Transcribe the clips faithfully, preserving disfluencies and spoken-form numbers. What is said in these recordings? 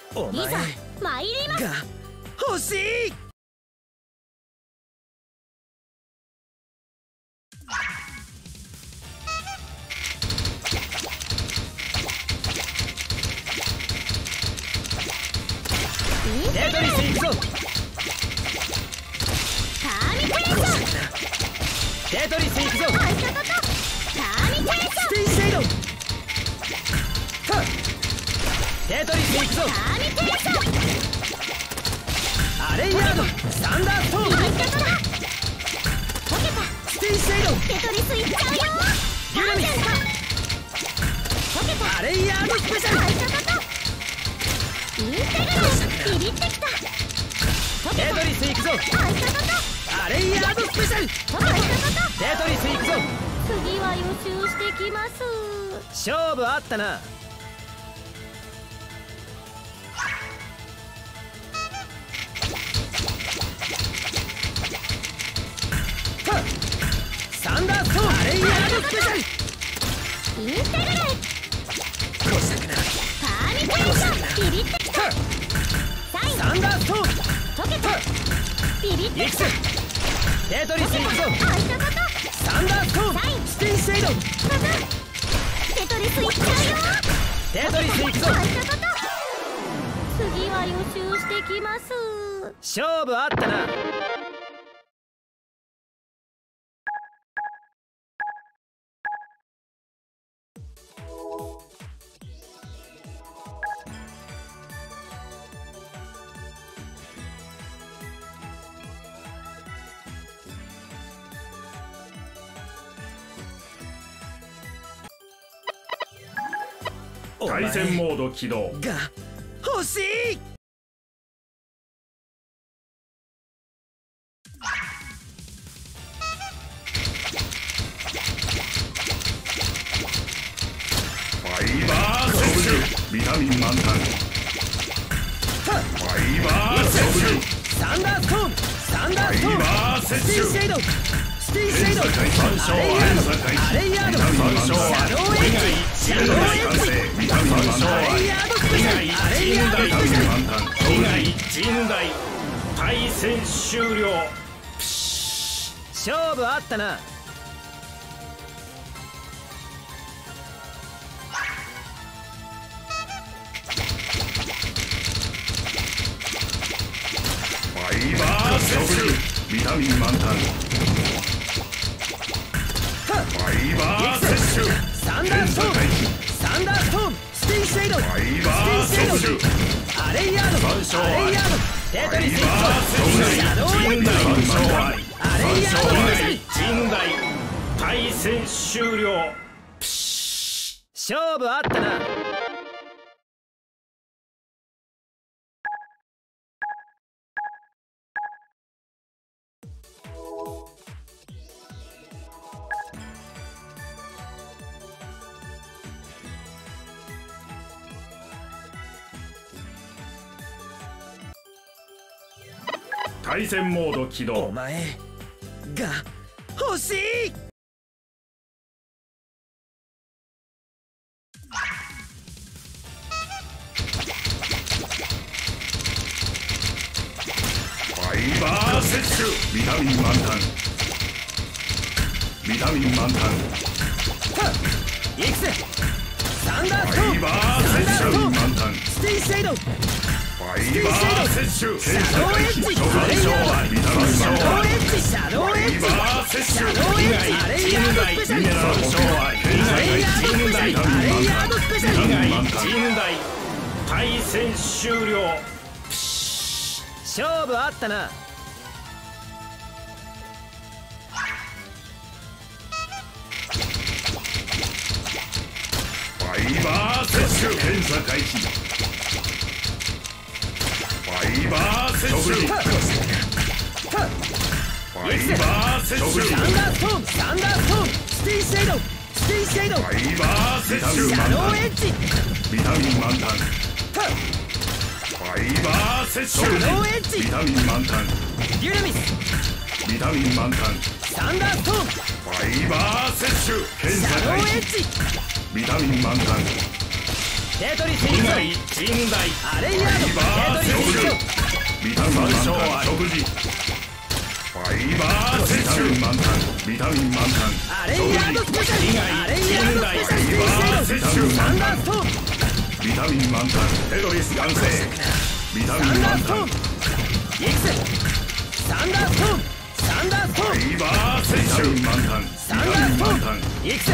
お前いざ参りますが欲しい。テトリス行くぞ。 ターミテーション。 テトリス行くぞ。 あいたたた。ターミテーション。 ステイシェイド。テトリス行くぞ。 ターミテーション。 アレイヤードサンダーストーン。 あいたたた。溶けた。 ステイシェイド。 テトリスいっちゃうよ。 ユラミス。 溶けた。 アレイヤードスペシャル。 あいたたた。インテグラル。ビビってきた。溶けテた。 トリス行くぞ。 あいたたた。 アレイヤードスペシャル。 あいたたた。 テトリス行くぞ。 次は予習してきます。 勝負あったな。サンダーストーン。アレイヤードスペシャル。 インテグラル。 こしたくな。 ターミテーション。ビビってきた。サイン。 サンダーストーン。 溶けた。ビビってきた。 いくぜ。テトリス行くぞ。 あいたたた。 サンダーストーン。ステイシェイド。 テトリスいっちゃうよ。 テトリス行くぞ。 あいたたた。次は予習してきます。 勝負あったな。 対戦モード起動。 が欲しい。 ファイバー摂取。ビタミン満タン。ファイバー摂取。 サンダーストーン。サンダーストーン。 ファイバー摂取。 ステイシェイド。ステイシェイド。 アレイヤード。 アレイヤード。 シャドウエッジ。 シャドウエッジ。 ビタミン満タン。 アレイヤードスペシャル。アレイヤードスペシャル。 以外陣内。対戦終了。 勝負あったな。 ファイバー摂取。ビタミン満タン。ファイバー摂取。 サンダーストーン。サンダーストーン。ステイシェイド。 ファイバー摂取。 アレイヤード。アレイヤード。テトリス行くぞ。シャドウエッジ。アレイヤードスペシャル。 陣内。対戦終了。 勝負あったな。 対戦モード起お動。 前が欲しい。 ファイバー摂取。ビタミン満タン。ビタミン満タン。 いくぜ。サンダーストーン。 ファイバー摂取。満タン。 ステイシェイド。 ファイバー摂取。 シャドウエッジ。 諸感症あり。ビタミンシャ満タン。 ドウエッジ。シャドウエッジ。 ファイバー摂取。 シャドウエッジ。アレイヤードスペシャル。 ミネラル障害。 アレイヤードスペシャル。アレイヤードスペシャル。 以外陣内。対戦終了。 勝負あったな。 ファイバー摂取。検査開始。ファイバー摂取。ファイバー摂取。 サンダーストーン。サンダーストーン。ステイシェイド。ステイシェイド。 ファイバー摂取。 シャドウエッジ。 ビタミン満タン。ファイバー摂取。 シャドウエッジ。 ビタミン満タン。 ユラミス。 ビタミン満タン。 サンダーストーン。 ファイバー摂取。検シャドウエ査開始。 ッジ。 ビタミン満タン。フテトリス一大陣大アレイヤードテトリス一ビタミン満タン食事ファイバー摂取満タンビタミン満タンアレイヤードスペシャルアレイヤードスペシャル摂取サン満タンダーストーンビタミン満タンテトリス完成ビタミサンン満タンダーストーンイクスサンダーストーンサンダーストーンファイバー摂取満タンサンダーストーンイクス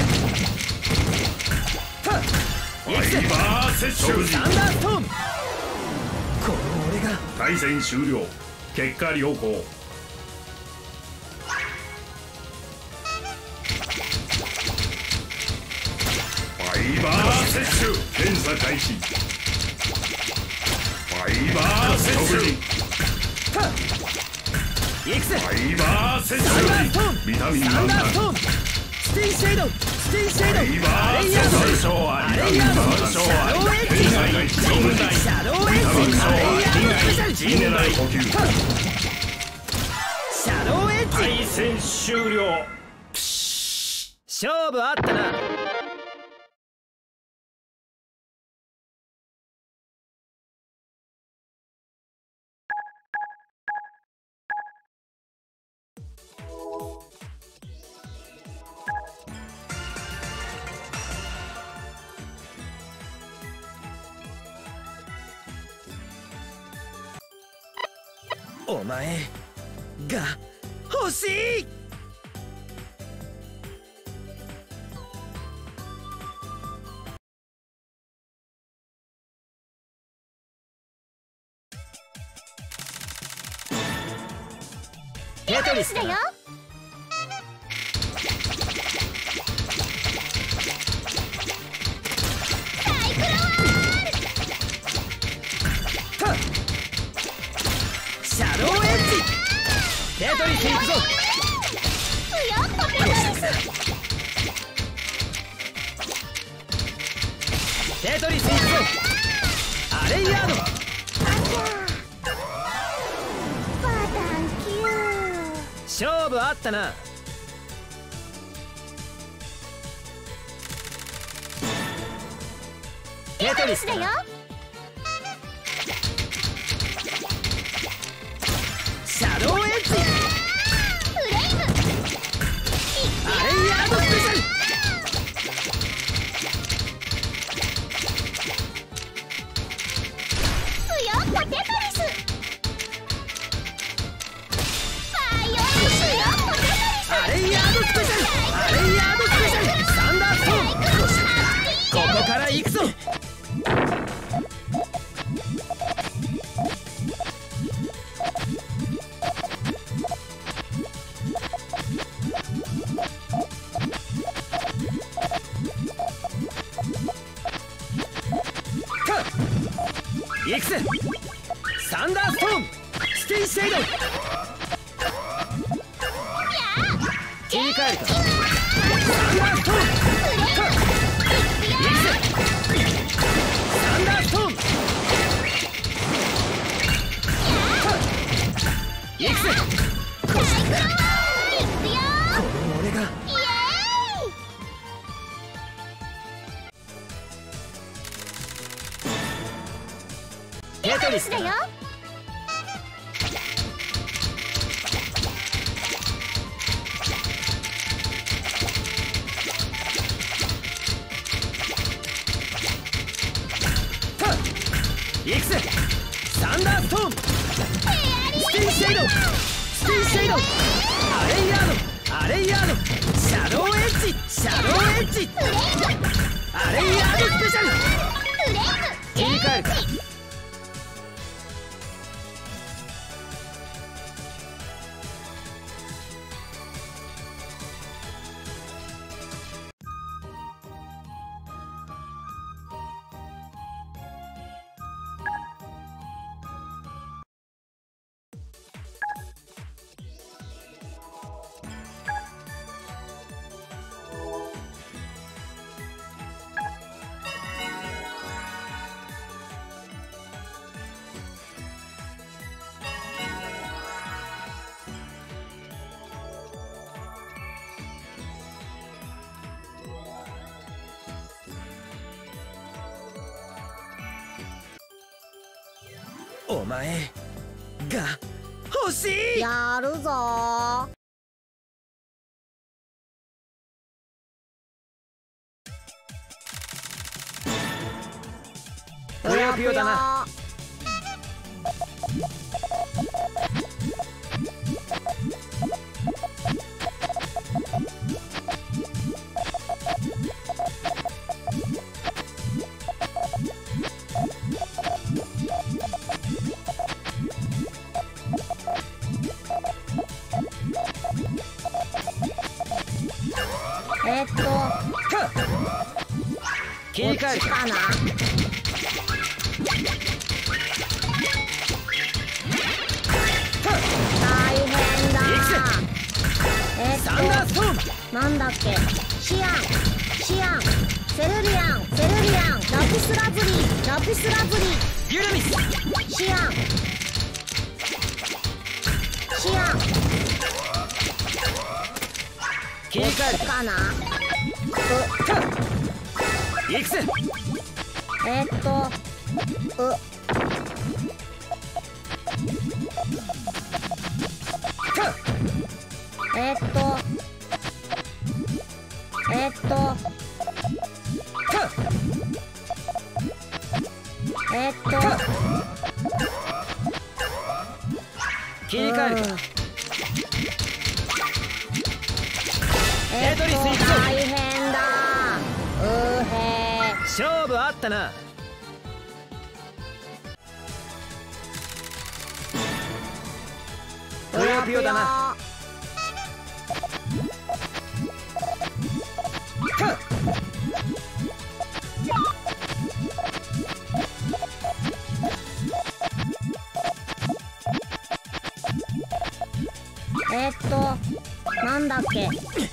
ファイバー摂取サンダーストーンこの俺が対戦終了結果良好ファイバー摂取検査開始ファイバー摂取イクスファイバー摂サンダーストー取ンビタミンサン満タンダーストーンスティンシェードスティンシェードファイバアレイヤーー摂ド取アレイヤードシャドウエッジ天才シャドウエッジアレイヤードスペシャル陣内呼吸シャドウエッジ対戦終了勝負あったなお前が欲しいテトリスだよシャドウエッジテトリス行くぞテトリス行くぞアレイヤード勝負あったなテトリスだよシャドウエッジアレイヤードスペシャルアレイヤードスペシャルアレイヤードスペシャルサンダーストーンここから行くぞイクスサンダーストーンシティシェイド切り替えるかサンダーストーンイクスサンダーストーンイクスこの俺がテトリスだよイクスサンダーストーンスティンシェイドスティンシェイドアレイヤードアレイヤードシャドウエッジシャドウエッジアレイヤードスペシャル切り替えるかお前が欲しい。 やるぞー。 ぷよぷよだな。 えっと切り替えるかな。大変だ。えっサンダーストーム。 となんだっけ。シアンシアンセルリアンセルリアンラピスラズリラピスラズリユラミス。 シアンシアン切り替えるかな。 行くぜ。 えっとうえっとえっとえっと切り替えるか。 えっとテトリス行くぞ。 大変だ。うへ勝負あったな。ぷよぷよだな。 えっとなんだっけ。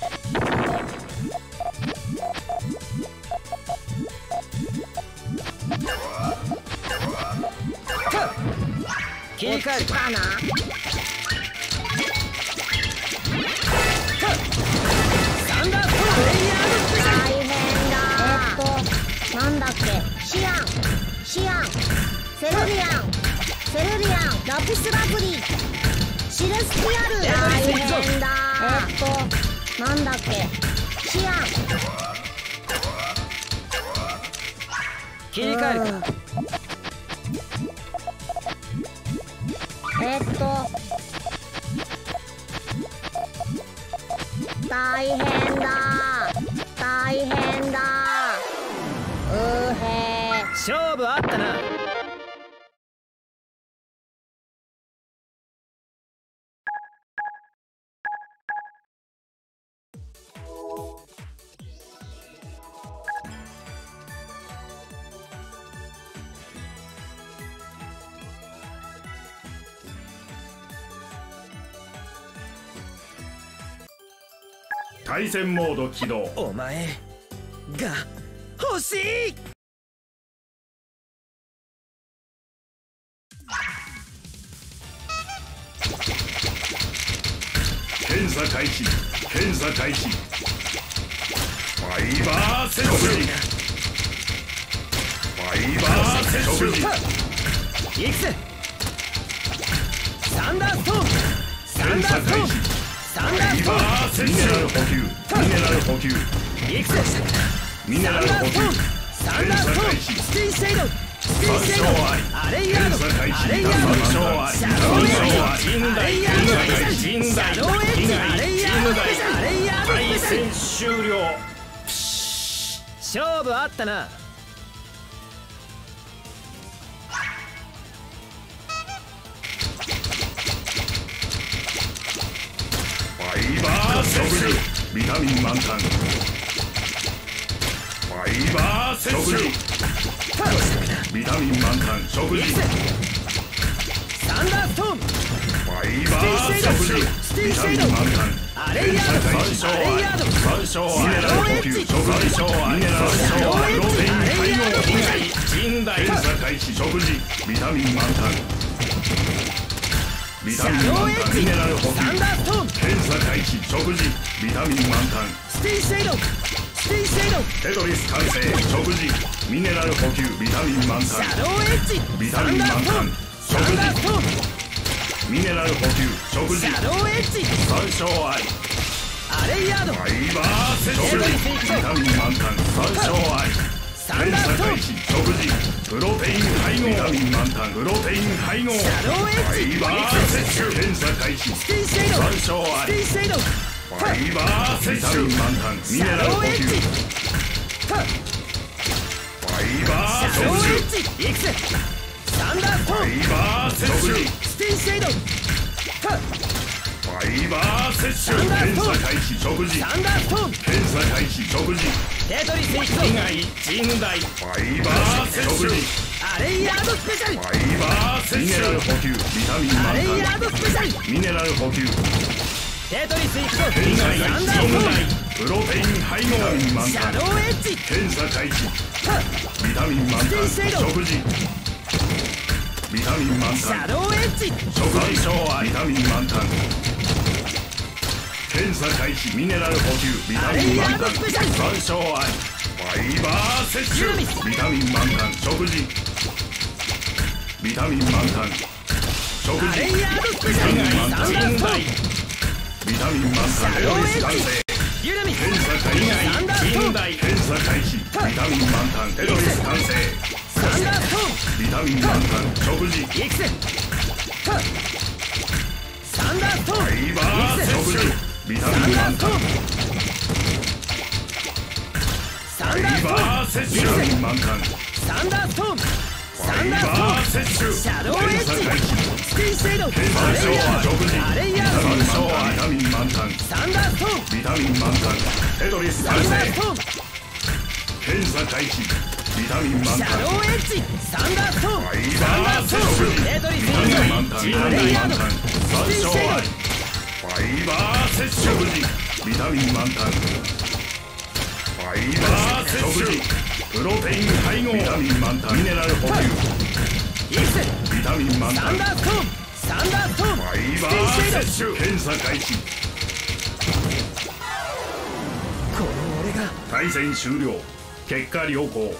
切り替えるか。 かな。 サンダーストームレイヤードスペシャル。 大変だ。えっとなんだっけ。シアンシアンセルリアンセルリアンラピスラズリシレスピアル。大変だ。えっとなんだっけ。シアン切り替えるか。 えっと大変だ大変だ。うへ勝負あったな。 対戦モード起動。 お前が欲しい。 検査開始検査開始。ファイバーセット。ファイバーセット。 行くぜ。サンダーストームサン検査ダーストーム開始。 サンダーストームミネラル補給ミネラル補給行くぜ。 ミネラル補給。 サンダーストームスティンシェイドスティンシェイドアレイヤードアレイヤードシャドウエッジアレイヤードスペシャルシャドウエッジアレイヤードスペシャルアレイヤードスペシャル。 対戦終了。 勝負あったな。 ファイバーセット。ビタミン満タン。ファイバーセット。ビタミン満タン食事。 サンダーストームファイバーセット。ビタミン満タン。 アレイヤードアレイヤード山椒ミネラル補給食事。ミネラルシャドウエッジアレイヤード近代検査開始食事。ビタミン満タン。ビタミン満タンミネラル補給。 サンダーストーム検査開始食事。ビタミン満タン。 スティンシェイドスティンシェイドテトリス完成食事。ミネラル補給ビタミン満タン。 シャドウエッジビタミン満タン。 サンダーストーンミネラル補給食事シャドウエッジ山椒ありアレイヤードファイバー摂取ビタミン満タン山椒ありサンダーストーン検査開始食事プロテイン配合ビタミン満タンプロテイン配合シャドウエファッジイバー摂取検査開始スティンシェイド山椒あステりィンシェイドファイバー摂取ビタミン満タンミシネラル補給ャドウエッジファイバーシャドウエ摂取ッジいくぜサンダーストーンファイバー摂取スティンシェイドファイバー摂取検査開始食事サンダーストーン検査開始食事テトリスいくぞ被害甚大ファイバー摂取アレイヤードスペシャルファイバー摂取ミネラル補給ビタミンアレイヤ満ードスペシャルタンミネラル補給テトリスいくぞ検査サン開始ダーストーンプロテイン配合ビタミン満シャタンドウエッジ検査開始ビタミン満タン食事ビタミン満タンシャドウエッジ食事ビタミン満タン検査開始ミネラル補給ビタミン満タン山椒ありファイバー摂取ビタミン満タン食事ビタミン満タン食事アレイヤードスペビタシャルミン満タンサンダーストーンビタミン満タンテロリス完成ユナミ検査開始サンダーストーン検査開始ビタミン満タンテロリス完成サンダーストーンビタミン満タン食事いくぜサンダーストーンファイバー摂取ビタサンミン満タンダーストーンサンダーストファイバーンー摂取ビタミン満タンサンダーストーンフサンダーストァイバーーン摂取シャドウエッジ検査開始スティンシェイド検査アレイヤード食事アレイヤードビタミン満タンサンダーストーンビタミン満タンテトリスサ完成ンダーストーン検査開始ビタミン満シャタンドウエッジサンダーストーンファイサンダバーーストーン摂取テトリスビタミン満タンビタアレイヤードミン満タン山スティンシェイド椒ありファイバー摂取ビタミン満タンファイバー摂取プロテイン配合ビタミン満タンミネラル補給いくぜビタミン満タンサンダーストーンサンダーストーンファイバー摂取検査開始この俺が対戦終了結果良好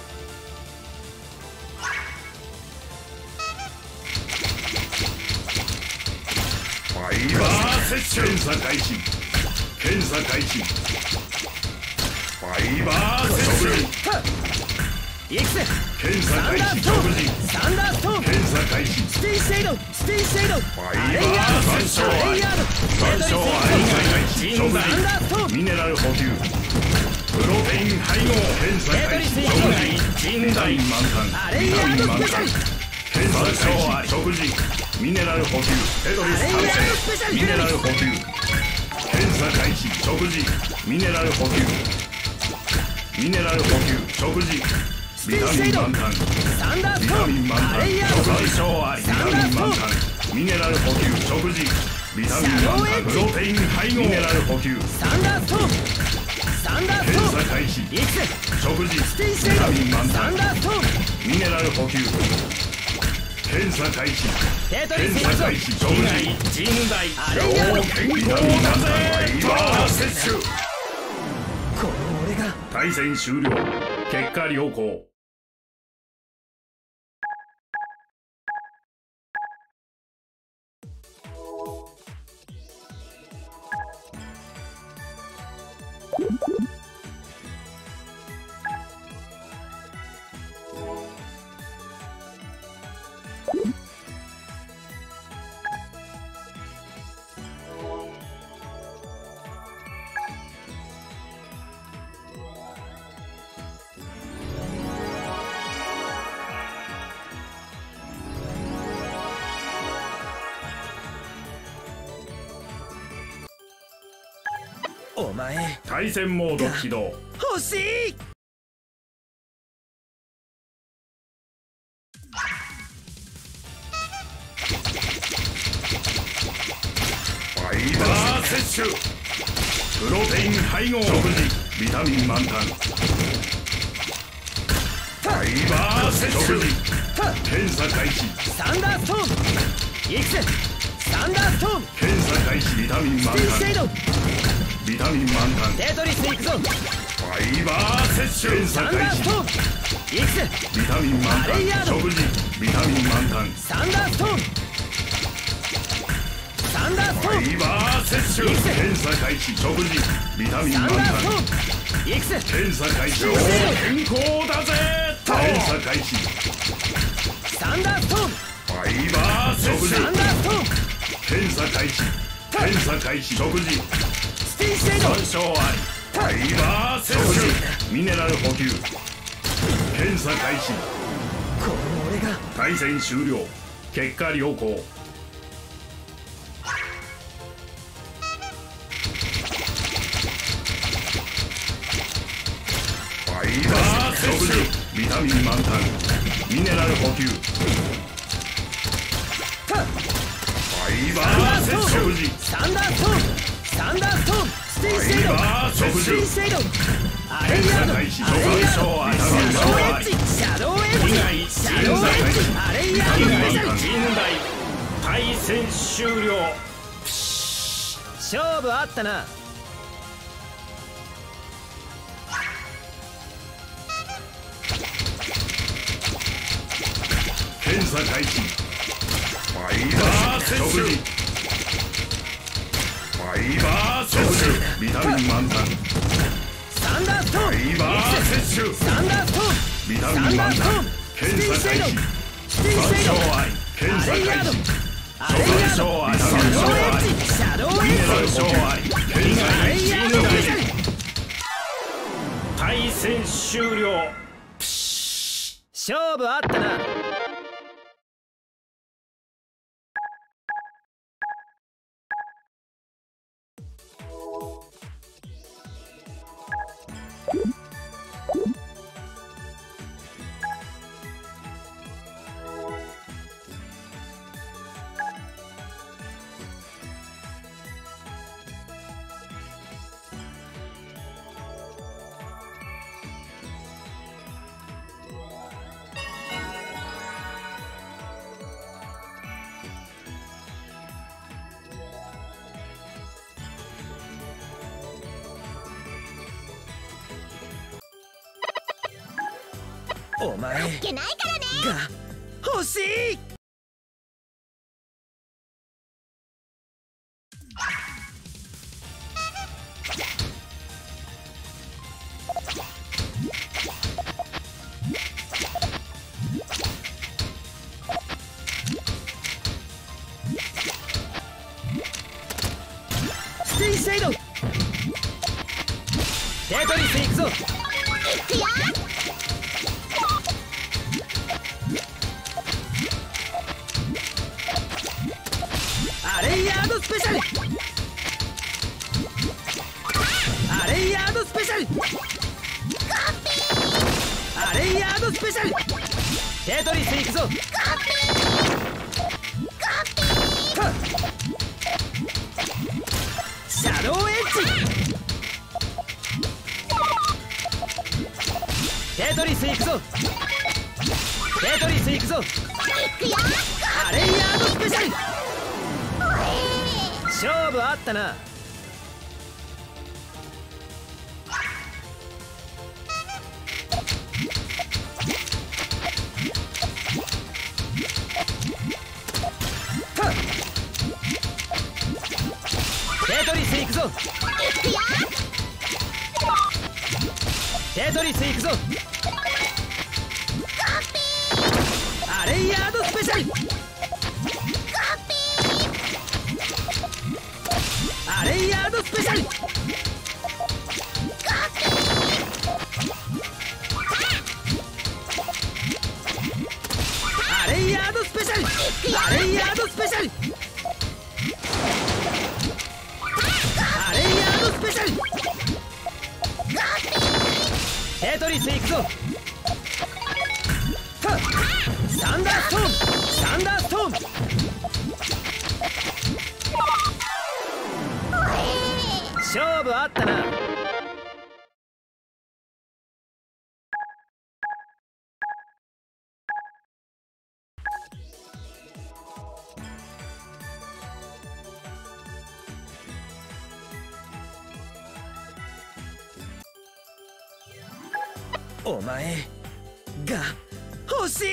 ファイバー摂取検査開始検査開始ファイバー摂取いくぜ検査開サンダー始ストーン食事サンダーストーン検査開始スティンシェイドスティンシェイドァイバーアレイヤード山椒アレイヤード山椒あり開始食サンダーストーン事ミネラル補給プロテイン配合検査開始食事ビタミン満タンアレイヤードスペシャル検査開始食事ミネラル補給テトリス完成ミネラル補給検査開始食事ミネラル補給ミネラル補給食事ビタミン満タンサンダースビトーンタミン満タンアレイヤード山椒ありビタミン満タンミネラル補給食事ビタミン満タンプロテイン配合ミネラル補給サンダーストーンサンダース検トーン査開始いくぜ食事スティンシェビタミンイドサ満タンンダーストーンミネラル補給検査開始テトリス検査開始食事甚大アレイヤード健康だぜファイバー摂取この俺が対戦終了結果良好お前対戦モード起動欲しいファイバー摂取プロテイン配合食事ビタミン満タンファイバー摂取検査開始サンダーストーンいくぜサンダーストーン検査開始ビタミン満スティンシェイタンドビタミン満タンテトリスいくぞファイバー摂取検査サンダ開始ーストーン行くぜ。 ビタミン満タン食事ビタミン満タンサンダーストーンサンダーストフーンァイバー摂取検査開始食事ビタミンサン満タンダーストーン行くぜ。 検査開始超健康だぜ検査開始サンダーストーンファイバー摂取サンダーストーン検査開始検査開始食事スティンシェード損傷ありファイバー摂取ミネラル補給検査開始この俺が対戦終了結果良好ファイバー摂取ビタミン満タンミネラル補給ファイバー摂取食事サンダーストーンサンダーストーンスティンシェードファイバー摂スティン取シェードアレイヤードアレイヤードシャドウエッジシャドウエッジシャドウエッジアレイヤードスペシャル陣内対戦終了勝負あったな。 検査開始ファイバー摂取ファイバー摂取ビタミン満タンサンダーストーンファイバー摂取サンダーストーンビタサンダミン満タンーストーン検査開始スティンシェード損傷あり検査アレイヤード開始アレイヤード損傷ありシャドウエッジシャドウエッミネラルジ補給検査アレ開始イヤードスペシャル対戦終了勝負あったな。お前いけないからね。 が欲しい。スティンシェードテトリス行くぞ。 いくよ。 アレイヤードスペシャルアレイヤードスペシャルアレイヤードスペシャルテトリス行くぞ。シャドウエッジテトリス行くぞ。テトリス行くぞ。 いくよ。 アレイヤードスペシャル勝負あったな。テトリス行くぞ。 いくよ。 テトリス行くぞ。アレイヤードスペシャルアレイヤードスペシャルアレイヤードスペシャルアレイヤードスペシャルアレイヤードスペシャルテトリス行くぞ。サンダーストーンサンダーストーン勝負あったな。お前が欲しい。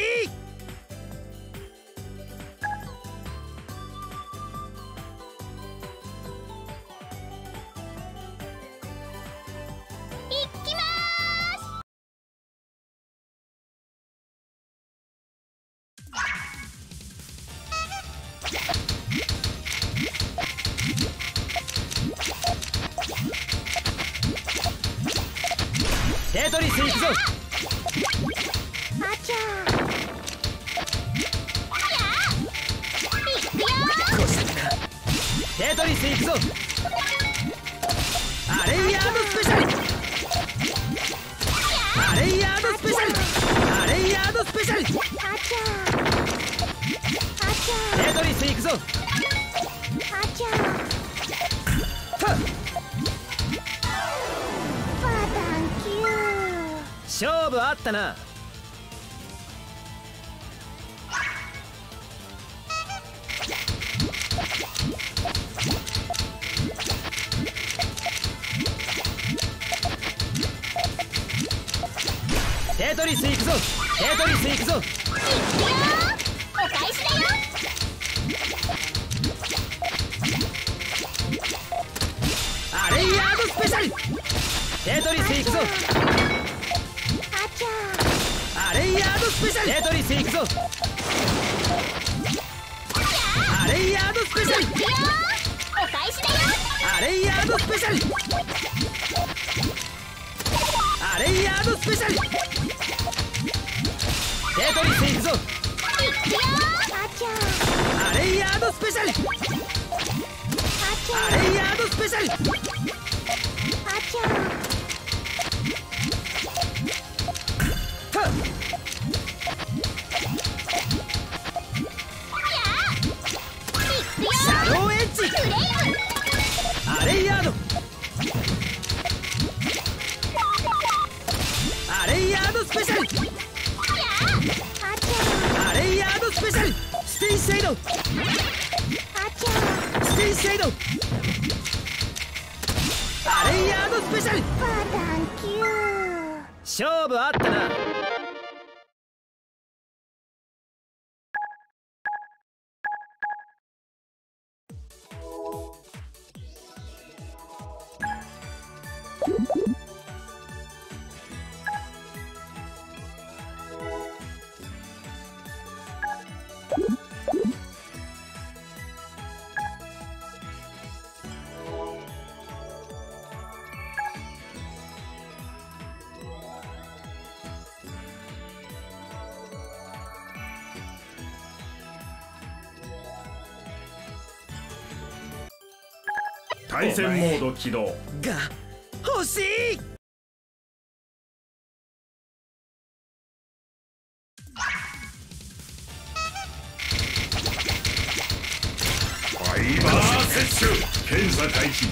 テトリス行くぞ。 あちゃテトリス行くぞ。アレイヤードスペシャル。アレイヤードスペシャル。アレイヤードスペシャル。 あちゃあちゃテトリス行くぞ。 あちゃはっパータンキュー。 勝負あったな。テトリス行くぞ。テトリス行くぞ。 お返しだよ。 アレイヤードスペシャル。テトリス行くぞ。 あちゃアレイヤードスペシャル。テトリス行くぞ。アレイヤードスペシャル。 お返しだよ。 アレイヤードスペシャル。アレイヤードスペシャル。テトリス行くぞ。 あちゃアレイヤードスペシャル。 あちゃアレイヤードスペシャル。 あちゃはっシャドウエッジ。アレイヤード。アレイヤードスペシャル。 あちゃアレイヤードスペシャル。スピンシェイド。 あちゃスピンシェイド。アレイヤードスペシャル。 パータンキュー。 勝負あったな。 対戦モード起動。 が欲しい。 ファイバー摂取。検査開始。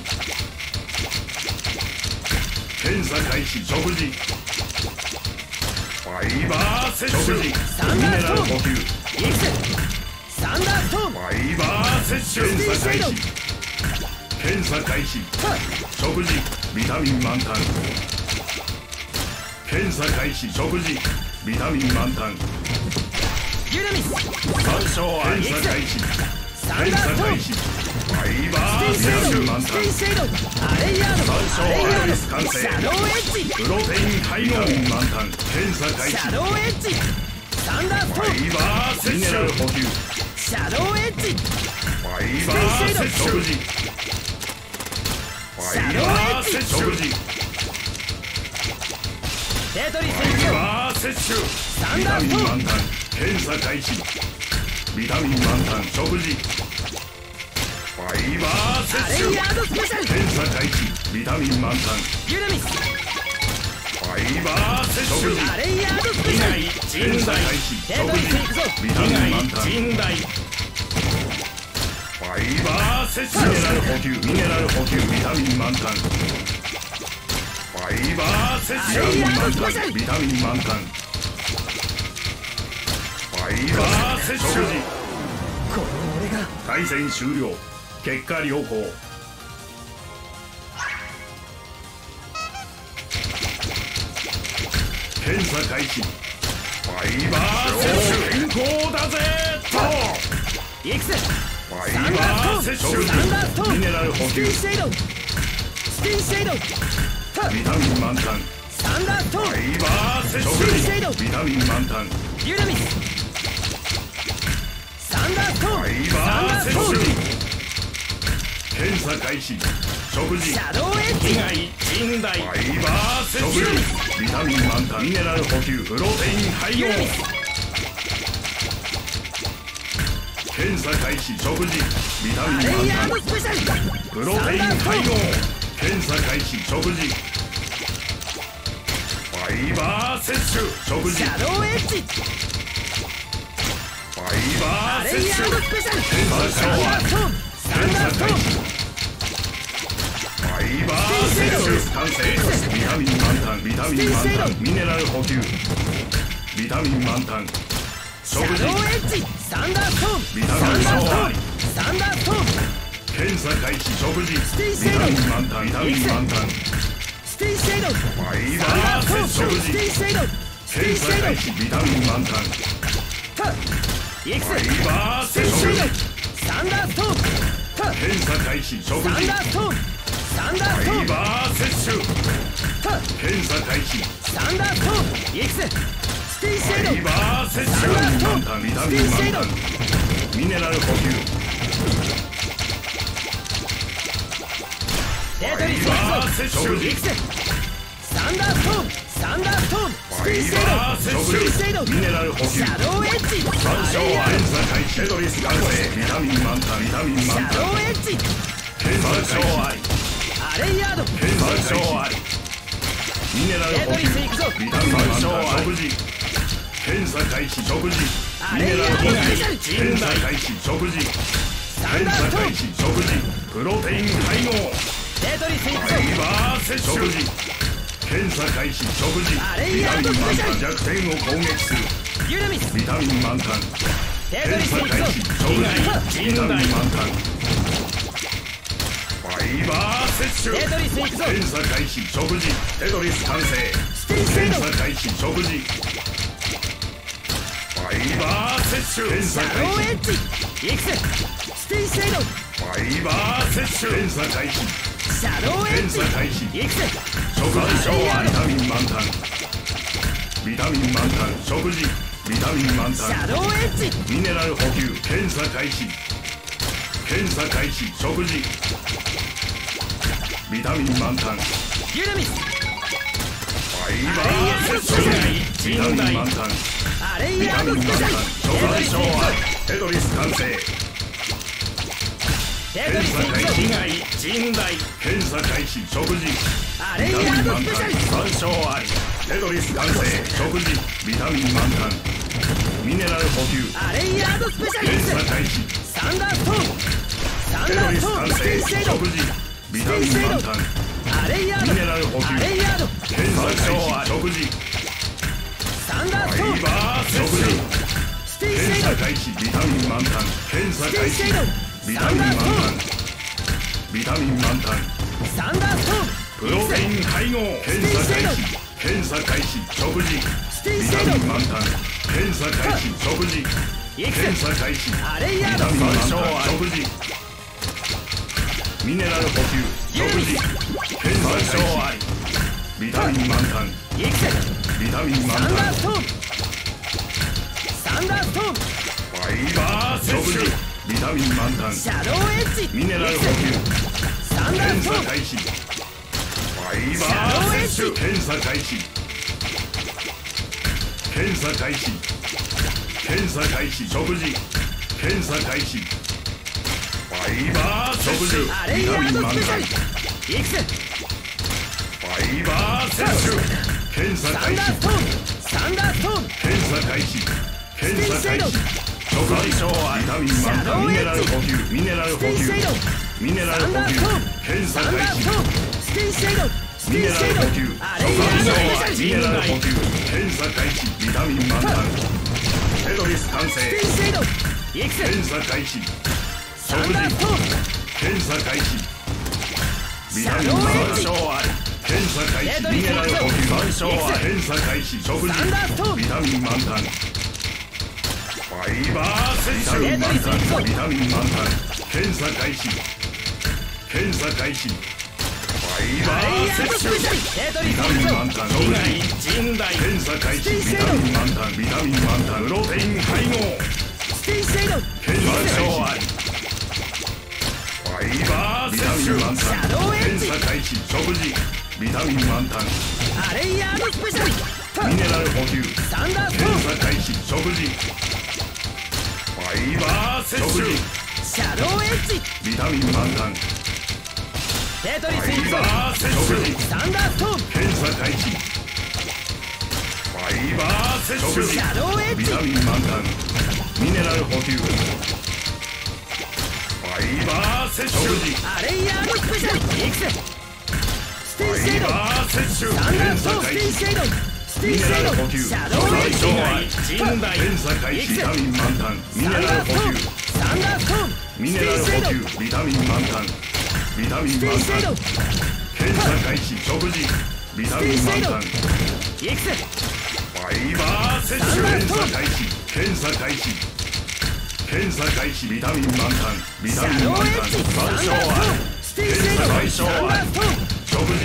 検査開始。食事。ファイバー摂取。ミネラル補給。 行くぜ。サンダーストーン。 ファイバー摂取。検査開始。検査開始。食事。ビタミン満タン。検査開始。食事。ビタミン満タン。 ユナミス。 山椒あり。検査開始。 サンダーストーン。 ファイバー摂取満タン。 スピンシェイド。アレイヤード。 山椒アレイヤアイス完ード。 成。 シャドウエッジ。 プロテイン配合満タン。検査開始。 シャドウエッジ。サンダーストーン。 ファイバー摂取。ミネラル補給。 シャドウエッジ。 ファイバー摂取。食事。ファイバー摂取。 テトリスファイ行くぞ。 バー摂取。 サンビタダーストーン。 ミン満タン。検査開始。ビタミン満タン。食事。ファイバーア摂取。 レイヤードスペシャル。 検査開始。ビタミン満タン。 ユナミス。 ファイバー摂取。 アレイヤードスペシャル。 検査開始。 テトリス行くぞ。 ビタミン満タン。ファイバー摂取。ミネラル補給。ミネラル補給。ビタミン満タン。ファイバー摂取。ビタミン満タン。ビタミン満タン。ファイバー摂取。 この俺が。 対戦終了。結果良好。検査開始。 イバー摂取健康だぜと行くぜ。 ファイバー摂取サンダーストーン。 ミネラル補給スピンシェイドスピンシェイドビタミン満タンサンダーストーン。 ファイバー摂スピンシェイド取ビタミン満タンユナミスサンダーストーン。 ファイサンバーダーストーン。 摂取検査開始食事シャドウエッジ被害甚大ファイバー摂取ビタミン満タンミネラル補給プロテイン配合ユナミス検査開始食事ビタミンアレイヤ満タンードスペシャルプロテイン配合検査開始食事ファイバー摂取食事シャドウエッジファイバアレイー摂取ヤードスペシャル検査サンダー開始ストーン。サンダーストーン。 ファイバー摂取完成ビタミン満タンビタミン満タンミネラル補給ビタミン満タンシャドウ食事エッジサンダーストーン。 ビタミンサンダースト満ーン。サンダーストーン。 検査開始食事ステイシェイドビタミン満タンビタミン満タンステイシェイドファイバサンダーーストーン。 摂取ステイシェイドステイ検査シェイド開始ビタミン満タンはっ行くファぜ。 イバーステイシェイ摂取ドサンダーストーン。はっ検査開始食サン事ダーストーン。サンダーストーン。 ファイバー摂取はっ検査開始サンダーストーン。行くぜ。ステイシェイドファイバー摂取ビタミン満タンビタミン満タンミネラル補給デトリスファイバー摂取行くぜ。サンダーストーン。サンダーストーン。ステイシェイドステイシェイドミネラル補給シャドウエッジ山椒アレイヤー検査開始テトリス完成ビタミン満タンビタミンシ満タンャドウエッジ検査開始アレイヤード検査開始ミネラル補給ビタミン満タン食事検査開始食事ミネラル補給検査開始食事サンダーストーン。 検査開始食事プロテイン配合デトリス行くファイぜ。 バー摂取食事検査開始食事ビタミン満タン弱点を攻撃するユナミスビタミン満タンデトリ検査ス行くぞ。 開始食事ビタミン満タンファイバー摂取デトリス行くぞ。 検査開始食事テトリス完成ステイシェイド検査開始食事ファイバー摂取検査シャ開始ドウエッジ行くぜ。ステイシェイドファイバー摂取検査開始シャドウエッ検ジ査開始行くぜ。 食事ビタミン満タンビタミン満タン食事ビタミン満タンシャドウエッジミネラル補給検査開始検査開始食事ビタミン満タンユナミスファイバー摂取ビタミン満タンアレイビヤードタミン満スペシャルタン食事テトリス完成デトリス行くぞ。 被害甚大検査開始食事アレイヤードスペシャル山椒ありテトリス完成食事ビタミン満タンミネラル補給アレイヤードスペシャル検査開始サンダーストーン。サンテトリス完ダーストーン。ステイシェイド成食事ビタミン満タンアレイヤードミネラル補給アレイヤード検査開始食事サンダーストーン。 ファイバー摂取ステイシェイド検査開始ビタミン満タン検査開始ビタミン満タンビタミン満タンサンダーストーン。 プロテイン配合検査開始検査開始食事ステイビタシェイドミン満タン検査開始食事行くぜ。 検査開始アレイヤードビタミン満タン食事ミネラル補給食事検査開始ビタミン満タン行くぜ。 ビタミン満サンダタンーストーン。サンダーストーン。 ファイバー摂取ビタミン満タンシャドウエッジミネラル補給サンダー検ストーン。 査開始ファイバー摂取検査開始検査開始検査開始食事検査開始ファイバー摂取アレイヤービタミンドスペシャル満タン行くぜ。 ファイバー摂取検査サン開始ダーストーン。サンダーストーン。 検査開始検査開始食事ビタミン満タンミネラル補給ミネラル補給ミネラル補給検査サンダ開始ーストーン。ステイシェイドスミネテイシェイドラル補給アレイヤードスペシャルミネラル補給検査開始ビタミン満タンテトリス完成ステイシェイド行くぜ。 検査開始サンダーストーン。 検査開始ビタミンシャドウエ満ッジタン検査開始ミネラル補給番賞は検査開始食事ビタミン満タンファイバー摂取ビタミン満タンビタミン満タン検査開始検査開始ファイバー摂取ビタミン満タン食事検査開始ビタミン満タンビタミン満タンプロテイン配合検査開始ファイバー摂取満タン検査開始食事ビタミン満タンアレイヤードスペシャルミネラル補給サンダースト検査開始食事ファイバー摂取シャドウエッジビタミン満タンテトリスファイバー摂取サンダーストーン検査開始ファイバー摂取シャドウエッジビタミン満タンミネラル補給ファイバー摂取アレイヤードスペシャルイクセステファイイシェードバー摂取サンダー検ストーンステイ査開始シェードステイミネシェードラル補給シャドウエッジ検査開始ビタミン満タンミネラル補給サンダーストーンミネラル補給ビタミン満タンビタミンステイ満タンシェード検査開始食事ビタミン満タンイクセファイバー摂取検査開始検査開始検査開始ビタミン満タンビタシャミン満タンドウエッジ番サン賞あダーストーンるステイシェードサンダーストーン食事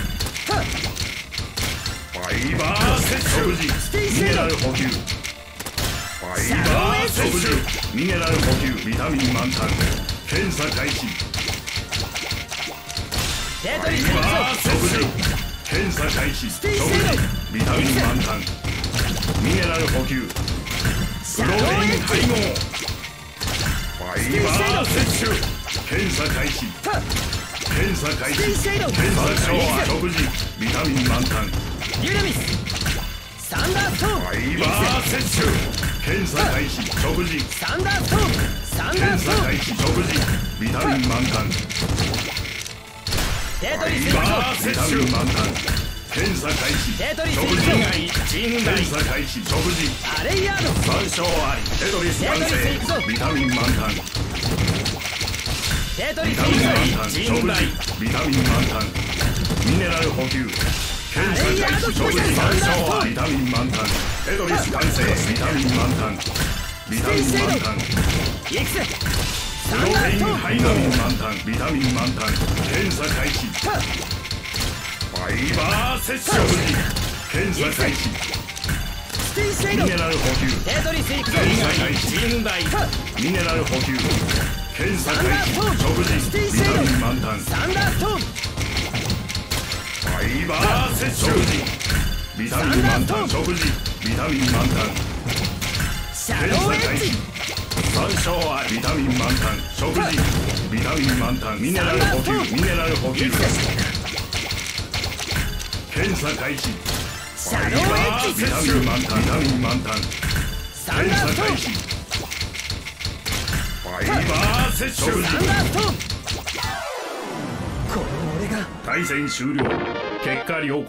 ファイバー摂取ミネラル補給ファイバー摂取ミネラル補給ビタミン満タン検査開始テトリスファイバー摂取検査開始食事ビタミン満タンミネラル補給プロテイン配合ファイバー摂取検査開始検査開始検査開始食事ビタミン満タンユナミスサンダーストーンファイバー摂取検査開始食事サンダーストーンサンダー検査ストーン開始食事ビタミン満タンテトファイリスバー摂取満タン検査開始テトリス食事検査開始食事アレイヤード番賞ありテトリス完成ビタミン満タンテトリスビタミン満タン食事ビタミン満タンミネラル補給検査開始食事番賞ありビタミン満タンテトリス完成ビタミン満タンビタミン満タンイクセプロテインハイビタミン満タンビタミン満タン検査開始ファイバー摂取検査開始ステイシェードミネラル補給テトリスイクセ検査開始ミネラル補給検査開始食事ビタミン満タンサンダーストーンファイバー摂取ビタミン満タン食事ビタミン満タンシャ検ドウエッジ査開始番賞はビタミン満タン食事ビタミン満タンミネラル補給ミネラル補給検査開始シャドウエッジビタミン満タンビタミン満タンサン検ダーストーン査開始ファイバー摂取サンダーストーンこの俺が対戦終了結果良好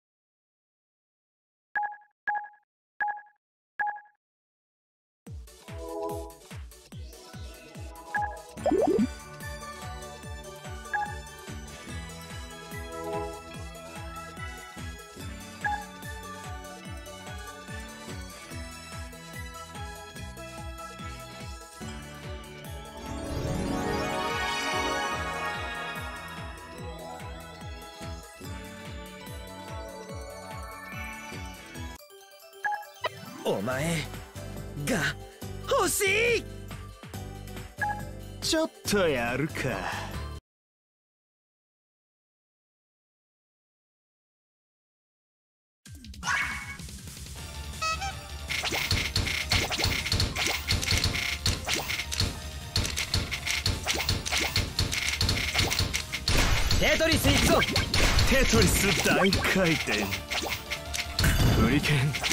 お前が欲しい。 ちょっとやるか。 テトリス行くぞ。 テトリス大回転フリケン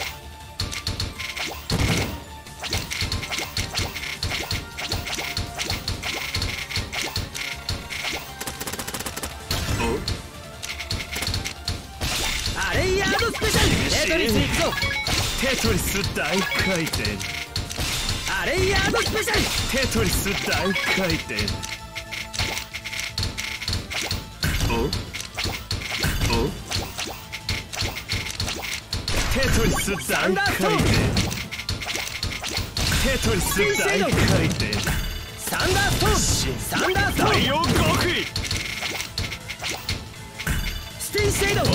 アレイヤードスペシャル。テトリス行くぞ。 テトリス大回転アレイヤードスペシャル。 テトリス大回転おテトリス大回転。テトリス大回転。 サンダーストーンサンダーストーン第四極意。 スティンシェイド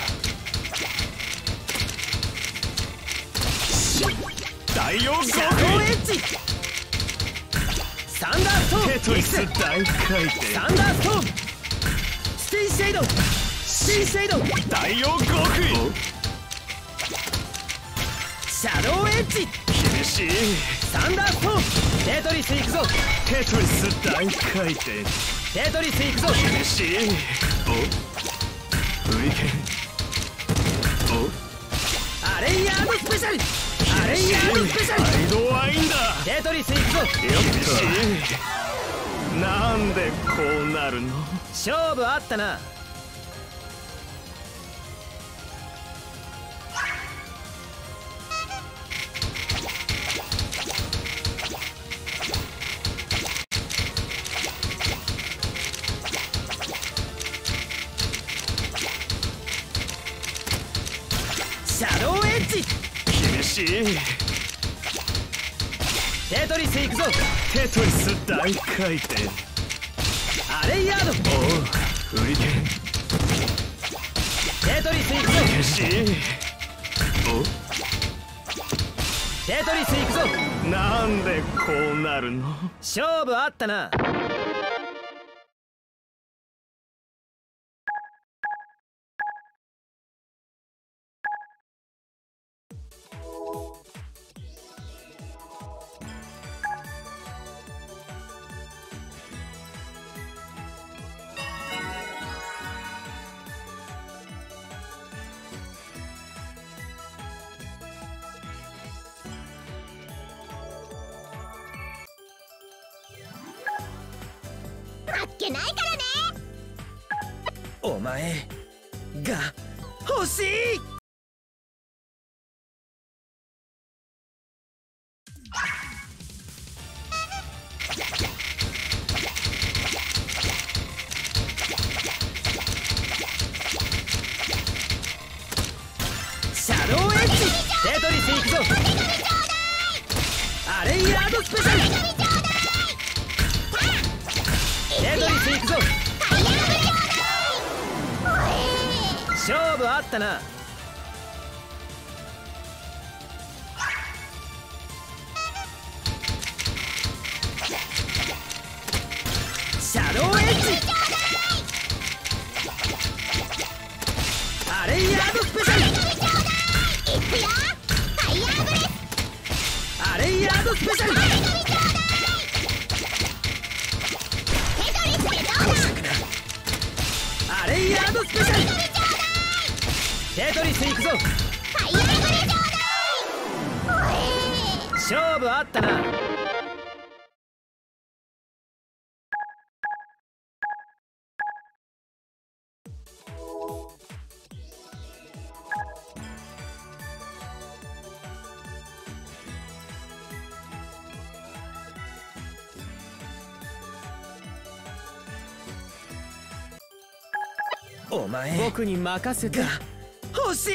第四極シャドウエ意。 ッジサンダーストーンテトリス X 大回転。 サンダーストーンスティンシェイドスティンシェイド第四極意。 シャドウエッジ厳しい。 サンダーストーンテトリス行くぞテトリス大回転。 テトリス行くぞ厳しい。おウリケン。おアレイヤードスペシャルアレイヤードスペシャルサイドワインだ。 テトリス行くぞ厳しい。なんでこうなるの。 勝負あったな。シャドウエッジ厳しい。 テトリス行くぞテトリス大回転。 アレイヤードおうウリケン。 テトリス行くぞ厳しい。おテトリス行くぞなんでこうなるの。 勝負あったな。 あっけないからね。 お前が欲しい。シャドウエッジテトリス行くぞアレイヤードスペシャルテトリス行くぞ勝負あったな。シャドウエッジアレイヤードスペシャルいくよファイヤーブレス。 アレイヤードスペシャルテトリスでどうだ。 アレイヤードスペシャルテトリス行くぞファイヤーブレスちょうだい。 勝負あったな。お前僕に任せて欲しい。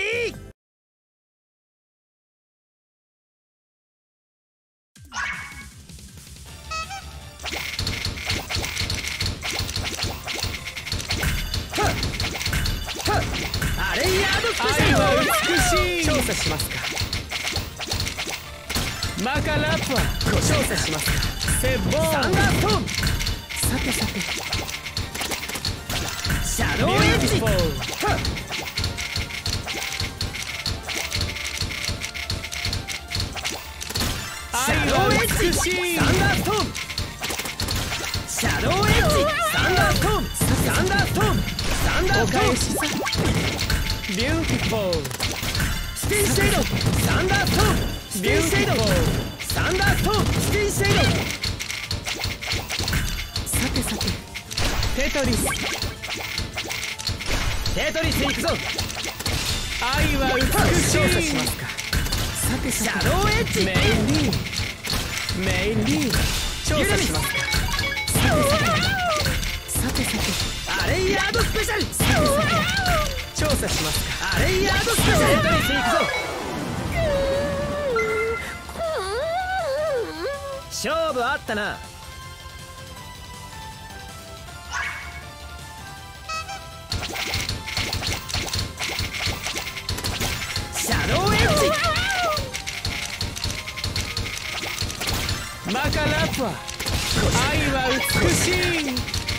アレイヤードスペシャルは美しい。調査しますか。マカラップはご調査しますか。セボーンサンダーストーンさてさてシャドウエッジシャドウエッジサンダーストーンシャドウエッジサンダーストーンサンダーストーンサンダーストーンビューティフォースティンシェイドサンダーストーンスティンシェイドサンダーストーンスティンシェイドさてさてテトリステトリス行くぞ愛は美しい。調査しますか。さてさてシャドウエッジメイリーメイリー調査しますか。さてさてさてさてアレイヤードスペシャルさてさて査しますか。アレイヤードスペシャル。テトリス行くぞ。勝負あったな。シャドウエッジ。マカラッパ。愛は美しい。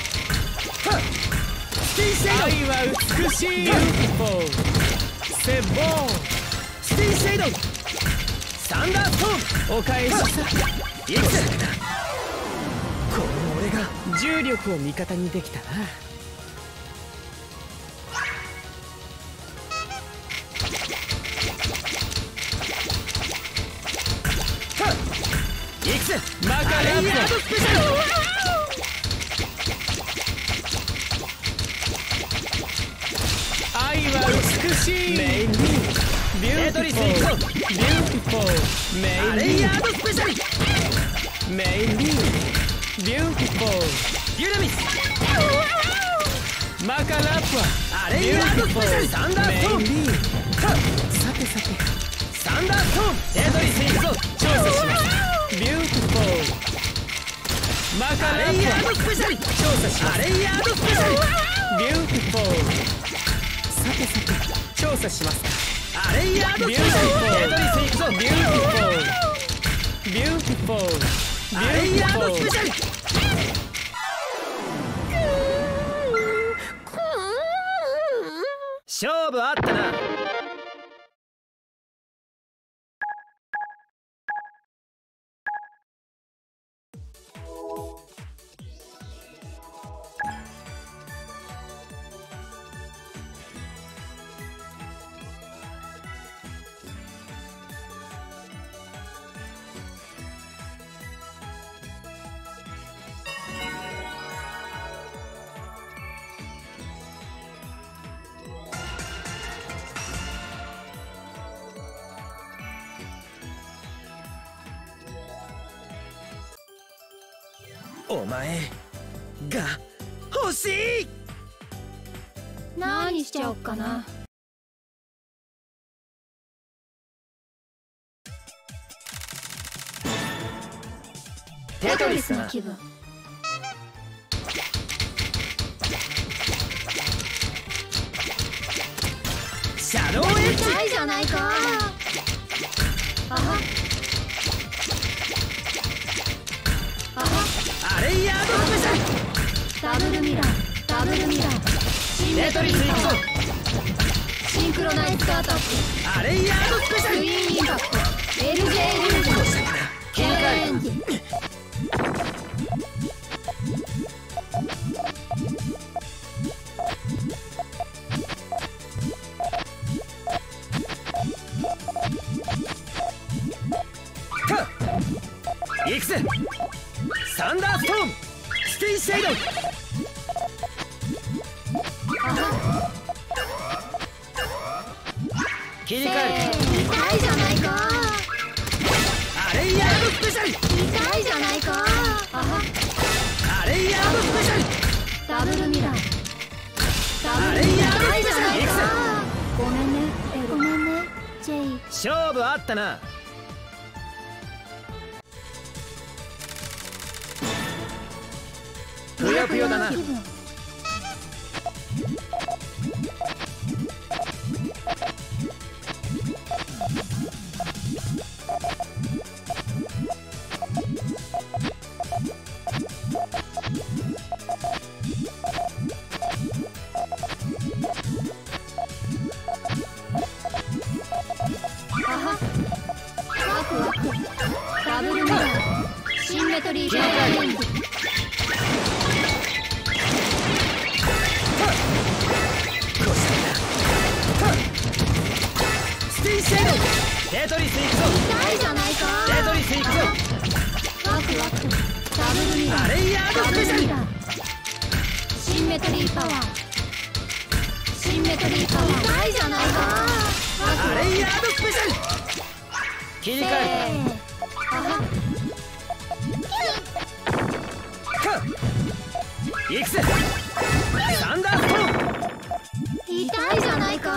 愛は美しい。ビューティフォー。セボー。スティーシェイド。サンダーストーン。お返しさ。いくぜ。この俺が重力を味方にできたな。いくぜ。マカラッパスペシャル。愛は美しい。メインビューティフォー。ビューティフォー。メインアレイヤードスペシャル。メインビュービューティフォー。ユラミス。マカラッパ。アレイヤードスペシャル。サンダーストーン。さてさてサンダーストーン。テトリス行くぞ。調査します。ビューティフォー。マカラッパ。アレイヤードスペシャル。調査します。アレイヤードスペシャル。ビューティフォー。さてさて調査します。アレイヤードスペシャル。テトリス行くぞ。ビューティフォー。ビューティフォー。アレイヤードスペシャル。勝負あったな。お前が欲しい。 何しちゃおっかな。テトリスの気分。 シャドウエッジ。 痛いじゃないか。あはアレイヤードスペシャル。 ダブルミラー。ダブルミラー。 テトリス行くぞ。 シンクロナイズアタック。 アレイヤードスペシャル。 クイーンインパクト。エルジェイ リュージョン。 切り替える。行くぜ。サンダーストーン。スティーシェイド。切り替える。 痛いじゃないか。 アレイヤードスペシャル。 痛いじゃないか。 アレイヤードスペシャル。 ダブルミラー。 アレイヤードスペシャル。行くぜ。 ごめんね。ごめんね。ジェイ。 勝負あったな。ぷよぷよだな。 ワクワク。ダブルミラー。シンメトリー。テトリス行くぞ。 痛いじゃないか。 テトリス行くぞ。 ワクワク。ダブルミラー。 アレイヤードスペシャル。 シンメトリーパワー。シンメトリーパワー。痛いじゃないか。 アレイヤードスペシャル。切り替える。行くぜ。サンダーストーン。 痛いじゃないか。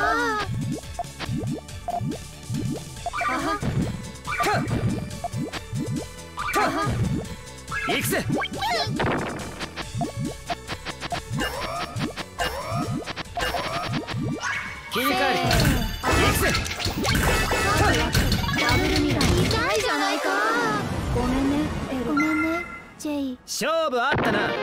行くぜ。切り替える。行くぜ。 ダブルミラー痛いじゃないか。ごめんねエロ、ごめんねジェイ。 勝負あったな。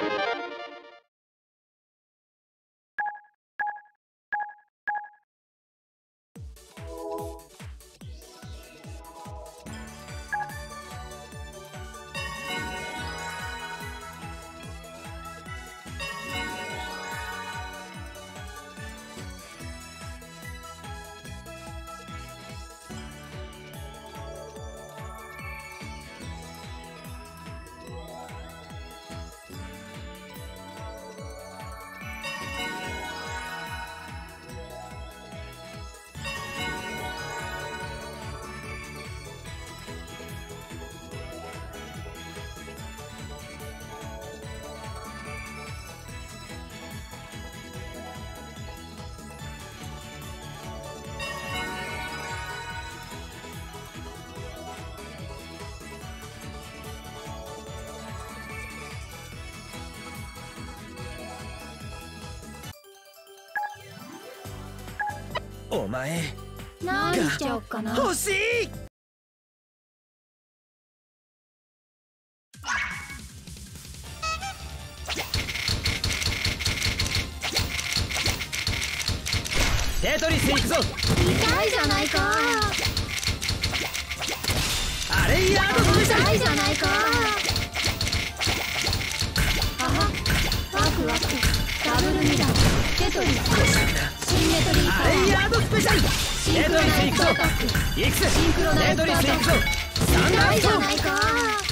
お前何しちゃおっかな。 欲しい。テトリス行くぞ。 痛いじゃないか。 アレイヤードスペシャル。 痛いじゃないか。あはワクワクダブルミラーテトリスシンメトリーパアレイヤワーードスペシャル。 シンクロナイズアタック行くぜ。 シンクロナイテトズアタックリス行くぞ。サンダ痛いじーストーン。 ゃないか。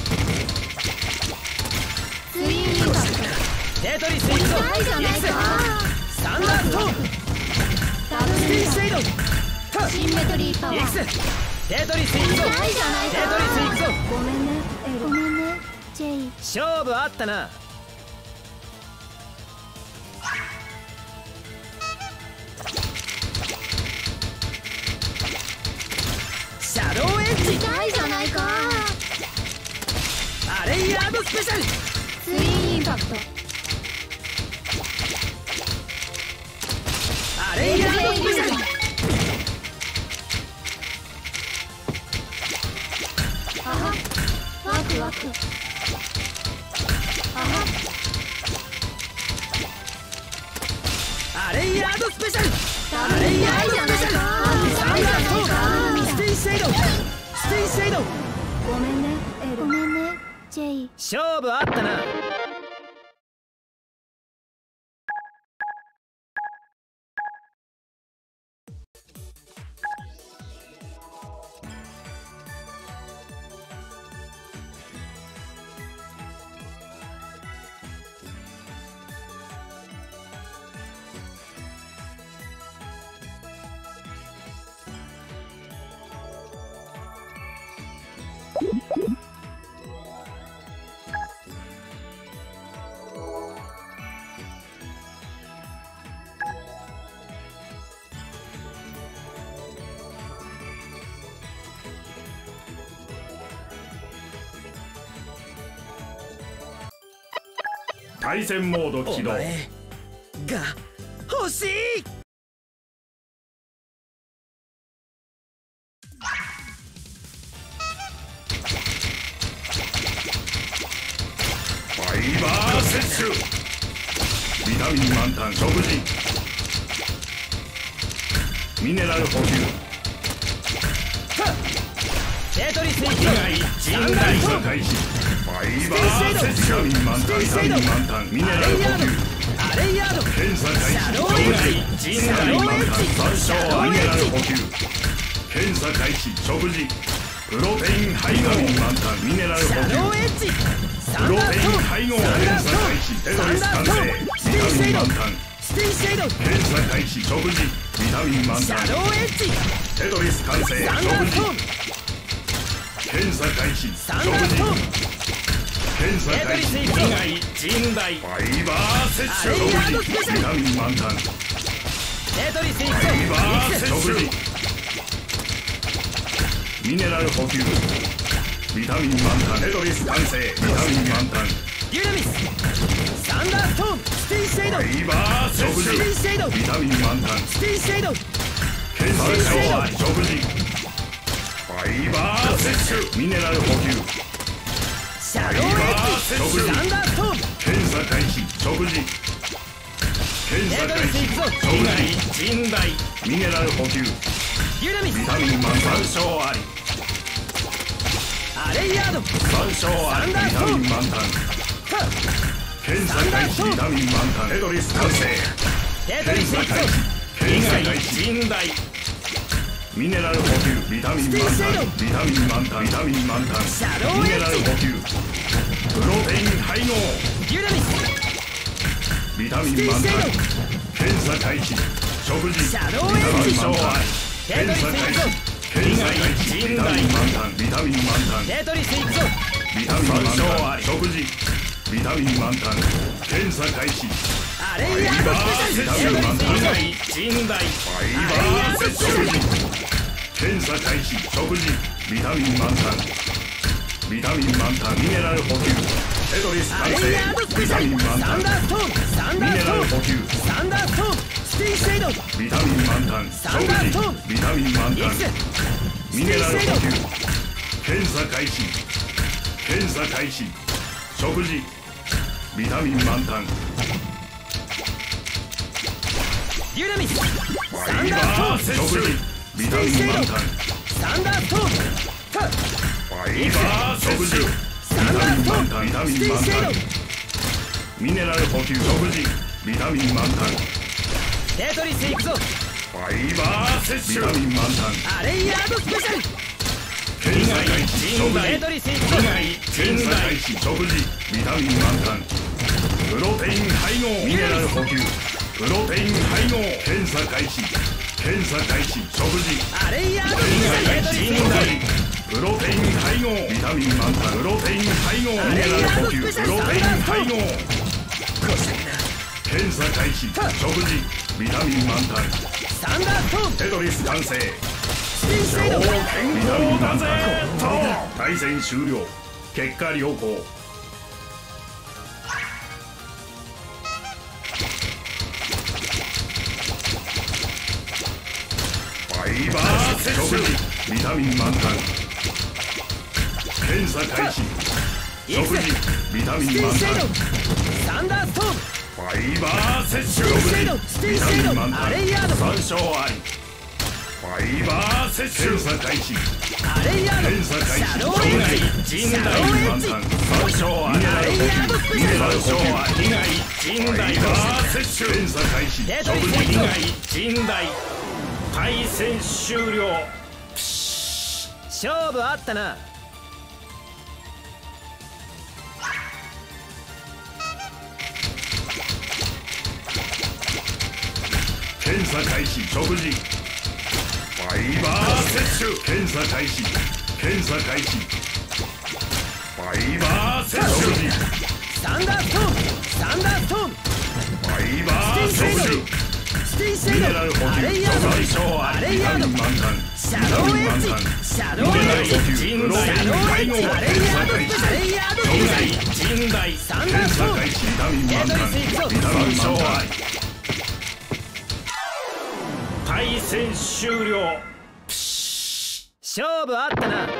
ツインインパクテトリス行くぞ。 ト痛いじゃない行くぜ。 か。 サンダーストーン。 ダブルスピミランシェイド。 ーシンメトリーパワー行くぜ。テトリス行くぞ。 痛いじゃないテトリス行くぞ。 か。ごめんねエロ、ごめんねジェイ。 勝負あったな。シャドウエッジ。 痛いじゃないか。 アレイヤードスペシャル。 ツインインパクトアレイヤードスペシャル。 あはワクワクあはアレイヤードスペシャル。 ダブルミラーじゃないか。痛いじゃないか。 スピンシェイド。スピンシェイド。 ごめんねエロ、ごめんねジェイ。 勝負あったな。 対戦モードお起動。 前が欲しい。 ファイバー摂取。ビタミン満タン食事。ミネラル補給。 テトリス行くぞ。 人外破開始。ファイバー摂取。ビタミン満タンビタミン満タンミネラル補給。 アレイヤード。 検査開始。食事。ビタミン満タン山椒ミネラル補給。検査開始。食事。プロテイン配合満タンミネラル補シャドウ給。 エッジ。サプロンダーストーン。 テイン配合検査開始。テトリス完成。ビタミン満タン。 スピンシェイド。 検査開始。食事。ビタミン満タン。 シャドウエッジ。 テトリス完成。 サンダーストーン。 検査開始。 サンダーストーン。 検査開始。 テトリス行くぞ。 人大ファイバー摂取。 アレイヤードスペシャル。 ビタミン満タン。フテトリス行くぞ。 ァイバー摂取。ミネラル補給。 ビタミン満タン。テトリス完成。ビタミン満タン。 デュナミスサンダーストームスティンシェイドファイバースティンシェイドビタミン満タン。 スティンシェイド検査消化食事。ファイバー摂取ミネラル補給。 シャドウエッジサンダーストーム検査開始食事。検査開始食事。 陣内ミネラル補給。 デュナミスビタミン満タン。 山椒ありアレイヤード山椒ありビタミン満タン。検査開始。ビタミン満タン。テトリス完成。 テトリス行くぞ検査開始。 陣内ミネラル補給。ビタミン満タン。ビタミン満タン。ビタミン満タン。 シャドウエミネラルッジ補給。プロテイン配合。 デュナミスビタミン満タン。検査開始。食事。 シャドウエッジビタミン満タン。 テトリス行くぞ検査開始。ビタミン満タン。ビタミン満タン。 テトリス行くぞビタミン満タン。食事。ビタミン満タン。検査開始。 アレイヤードスペシャルテトリス行くぞ陣内ファイバー摂取。検査開始。食事。ビタミン満タン。ビタミン満タン。ミネラル補給。テトリス完成。 アレイヤードスペビタシャルミン満タン。 サンダーストームサンミネダーストームラル補給。 サンダーストームスティンシェイドビタミン満タン。 サンダーストーム食事。ビタミン満タン。 イクスミネラル補給。検査開始。検査開始。食事。ビタミン満タン。 デュナミスフサンァイバダーストームー摂取。ビタミン満タン。 サンダーストームフファイバー摂取。 サンダーストームビタミスティンン満タン。 シェイドミネラル補給。食事。ビタミン満タン。 テトリス行くぞファイバー摂取。ビタミン満タン。 アレイヤードスペシャル検査開始。食テ事。 トリス行くぞ検査開始。食事。ビタミン満タン。プロテイン配合。ミネラル補給。プロテイン配合。検査開始。検査開始。食事。 アレイヤードスペシャルテトリス行くぞプロテイン配合。ビタミン満タン。プロテイン配合。ミネラル補給。プロテイン配合。検査開始。食事。ビタミン満タン。 サンダーストームテトリス完成。 スティンシェイドビタミン満タン。対戦終了。結果良好。ファイバー摂取。ビタミン満タン。検査開始。食事。ビタミン満タン。 サンダーストームファイバー摂取。 スティンシェイド食事。ビスティンタミンシェイド満タン。 アレイヤード山椒あり。ファイバー摂取。検査開始。 アレイヤード検査開始。 シャドウエッジシャドウエッジ満タン。山椒あり。 アレイヤードスペシャルミネラル補給。 被害陣ファ内イバー摂取。検査開始。 テトリ食事。 ス行くぞ陣内対戦終了。 勝負あったな検査開始。食事。ファイバー摂取。検査開始。検査開始。ファイバー摂取。 サンダーストームサンダーストームファイバー摂取。 スティンシェイミドネラル補給。 アレイヤード最小あり。ビタアレイヤードミン満タン。 シャドウエッジシャドウエッジミネラル補給。プロテイン配合。 アレイ検査ヤード開始。 アレイヤードスペシャル陣内サンダー検ストーム査開始。ビタミン満タン。ビタミン満タン。 対戦終了。 勝負あったな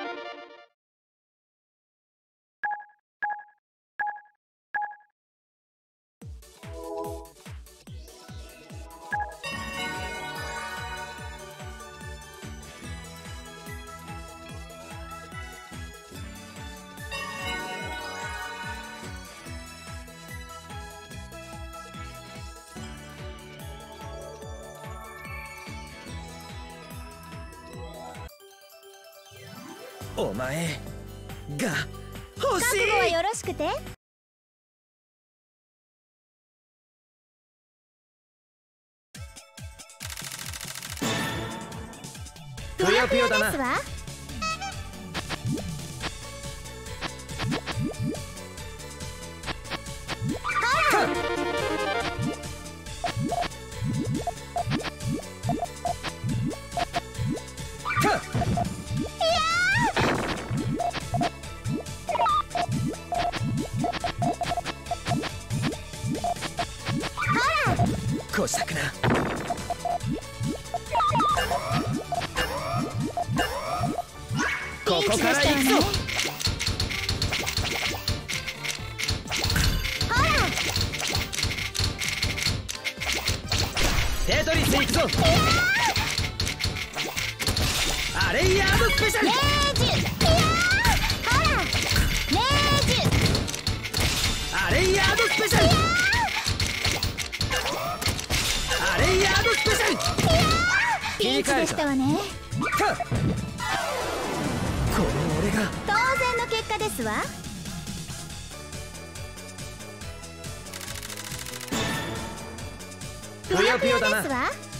お前が欲し覚悟はいよろしくて。 ぷよぷよだなですわ。 こから行くぞ。ほらテトリス行くぞ。アレイヤードスペシャル。 レージュ。ほらレージュ。 アレイヤードスペシャル。アレイヤードスペシャル。 ピンチでしたわね。 この俺が当然の結果ですわ。ぷよぷよですわ。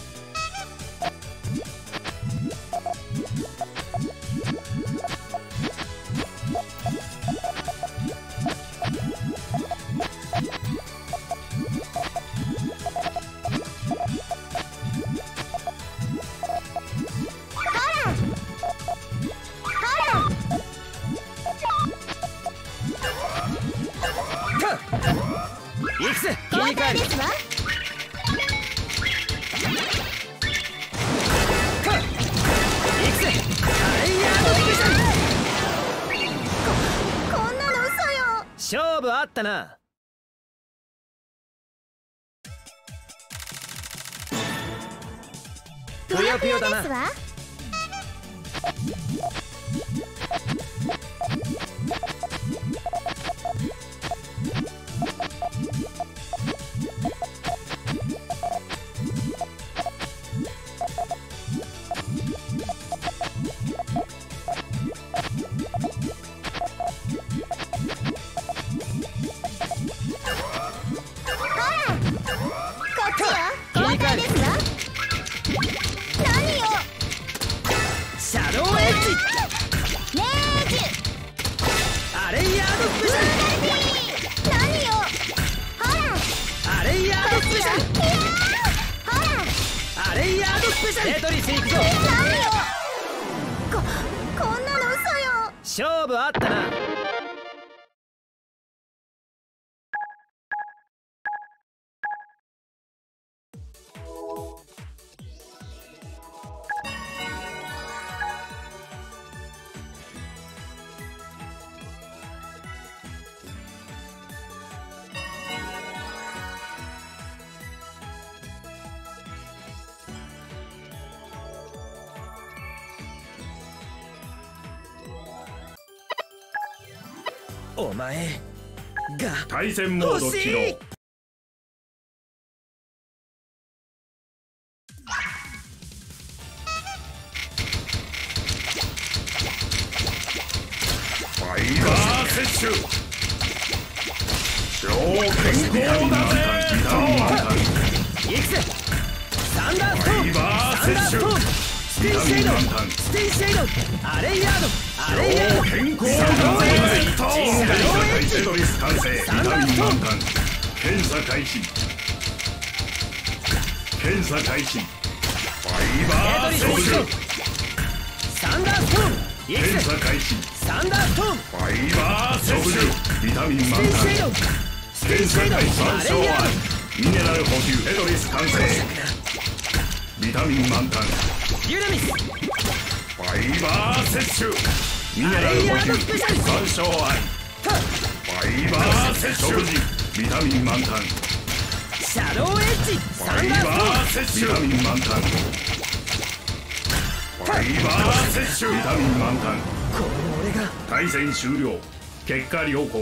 行くぜ。切り替える。 ですわ。 行くぜ。アレイヤードスペシャル。 こんなの嘘よ。 勝負あったな。 ぷよぷよですわ。 テトリス行くぞ。 何よ。ここんなの嘘よ。 勝負あったな。お前が対戦モード起動。ファイバー摂取。超健康だぜ。 行くぜ。サンダーストーン。 ファイバー摂取。 ステイシェイド。ステイシェイド。アレイヤード。アレイヤード。 健康だぜ。テトリス完成。ビタミン満タン。検査開始。検査開始。ファイバー摂取。 サンダーストーン。 検査開始。 サンダーストーン。 ファイバー摂取。ビタミン満タン。検査開始。参照ある。ミネラル補給。テトリス完成。ビタミン満タン。 ユナミス。 ファイバー摂取。ミネラル補給。参照あり。ファイバー摂取。食事。ビタミン満タン。 シャドウエッジ。 ファイバー摂取。ビタミン満タン。ファイバー摂取。ビタミン満タン。 この俺が対戦終了。結果良好。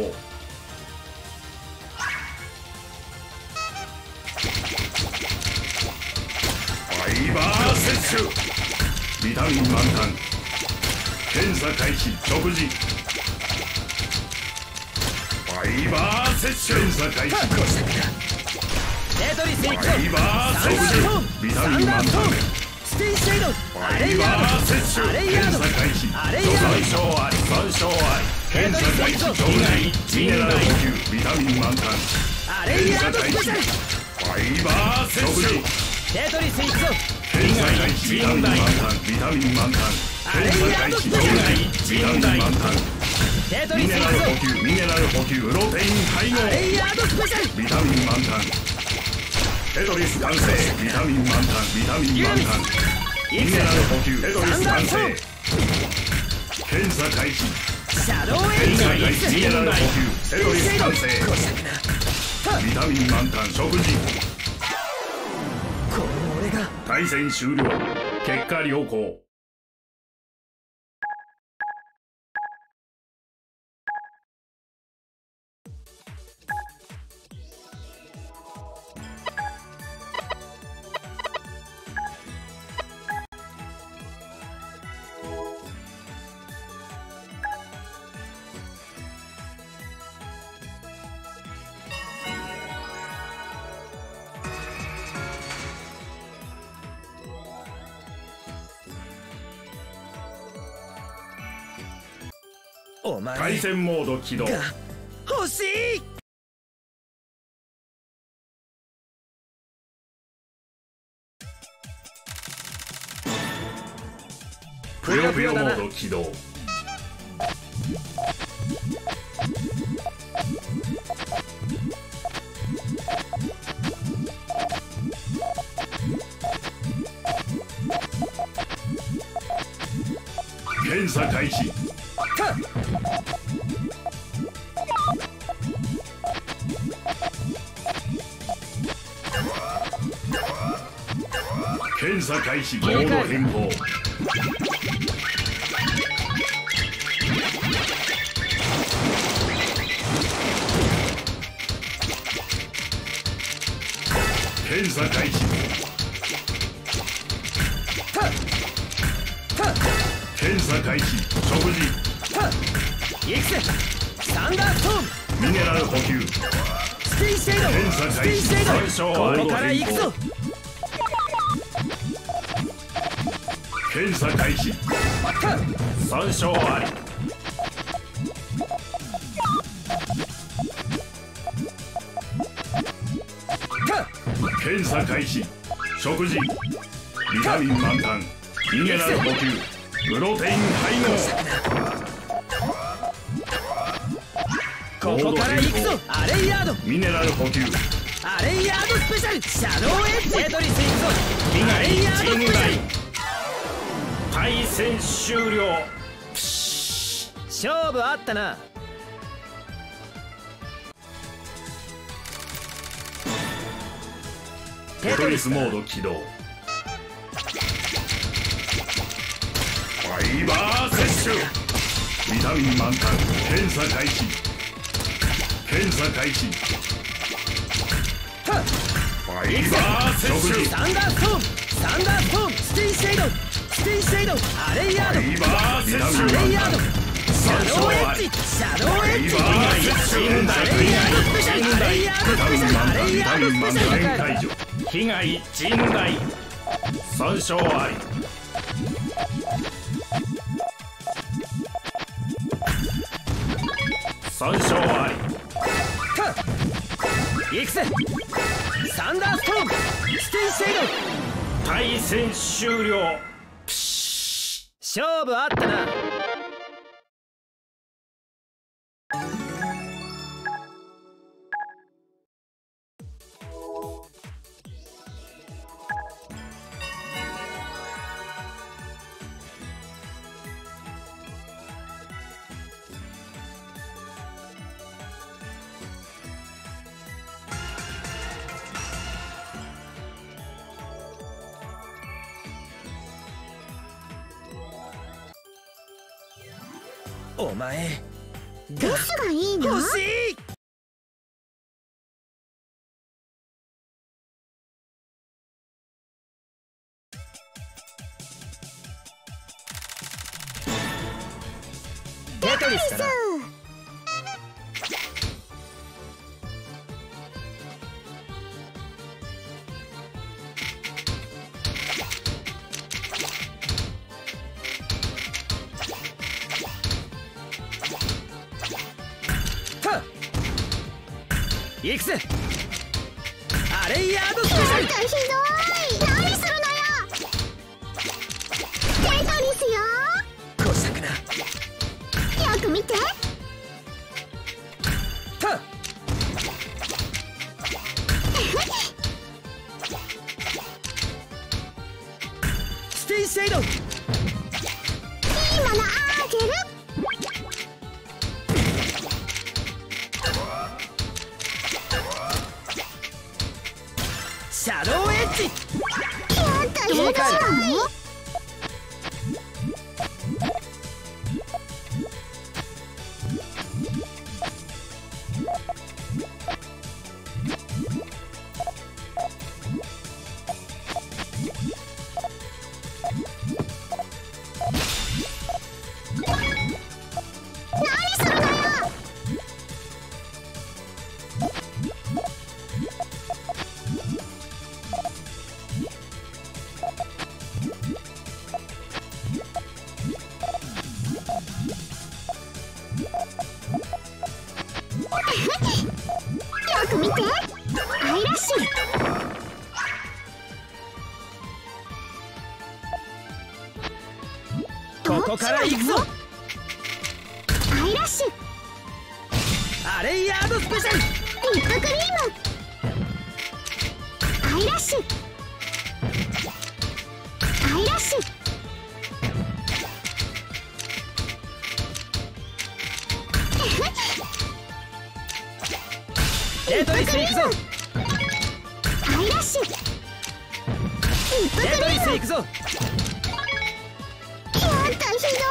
ファイバー摂取。ビタミン満タン。検査開始。食事。ファイバー摂取。検査開始。 テトリス行くぞ。 ファイバー摂取。ビタミン満タン。 ステイシェイド。 ファイバー摂取。検査開始。参照あり。参照あり。検査開始。食事。ミネラル補給。ビタミン満タン。 アレイヤードスペシャル。 ファイバー摂取。 テトリス行くぞ。 検査開始。ビタミン満タン。ビタミン満タン。検査開始。ビタミン満タン。 テトリミネラルス行くぞ。 補給。ミネラル補給。プロテイン配合。 アレイヤードスペシャル。 ビタミン満タン。テトリス完成。ビタミン満タン。ビタミン満タン。ミネラル補給。テトリス完成。 検査開始。 シャドウエッジ。 検査開始。ミネラル補給テトリス完成。ビタミン満タン食事。 この俺が対戦終了。結果良好。 お前対戦モード起動。 が欲しい。 ぷよぷよモード起動。検査開始。検査開始。モード変更。検査開始。検査開始。食事。 行くぜ。サンダーストーム。 ミネラル補給。 ステイシェイド。 検査ステ開始。 イシェイ参照ド。 モードここから変行くぞ。 更。検査開始。参照あり。検査開始。食事。ビタミン満タン。ミネラル補給。プロテイン配合。 ここから行くぞ。アレイヤード。 ミネラル補給。 アレイヤードスペシャル。シャドウエッジ。テトリス行くぞ。 被アレイヤードスペシャル。 対戦終了。 勝負あったな。 テトリスモード起動。ファイバー摂取。ビタミン満タン。検査開始。検査開始。ファイバー摂取。 サンダーストーム。サンダーストーム。ステイシェイド。ステイシェイド。アレイヤード。 ファイバー摂ア取。 レイヤード。シャドウエッジ。シャドウエッジ。 ファイバー摂取。 アレイヤードスペシャル。アレイヤードスペシャル。アレイヤードスペシャル。 解除。被害甚大。参照あり。参照あり。 行くぜ。サンダーストーム。ステイシェイド。 対戦終了。 勝負あったな。お前デスがいいの？ 欲しい。テトリスかな。行くぜ。アレイヤードスペシャル。 なんかひどい。何するのよ。テトリスよ。 こしゃくな。 よく見て。 はっ。ステイシェイド。 いいものあげる。 から行くぞ。 アイラッシュ、 アレイヤードスペシャル。 リップクリーム、アイラッシュ、アイラッシュ、 テトリス行くぞ。 アイラッシュ、リップクリテトリスーム。 行くぞ。 やったひど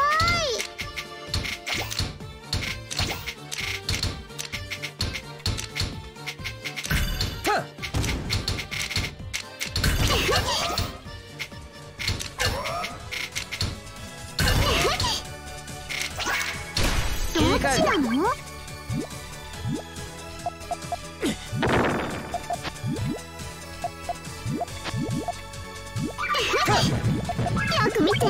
はっい。どっちなの？よく見て。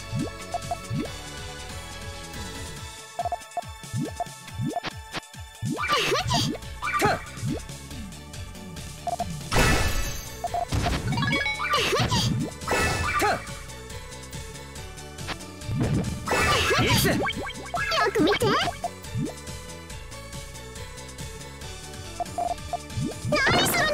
はっはっ行くぜ。 よく見て。何するのよ。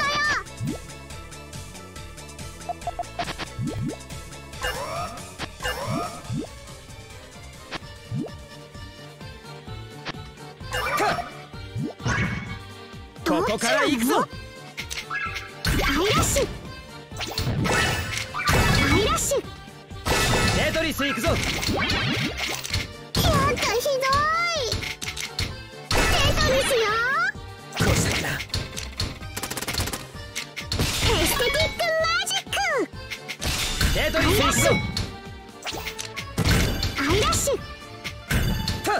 ここから行くぞ。 アイラッシュ、アイラッシュ。 テトリス行くぞ。 やったひどい。テトリスよ。 こうしたかな。 エステティックマジック。 テトリス行くぞ。 アイラッシュ、 はっ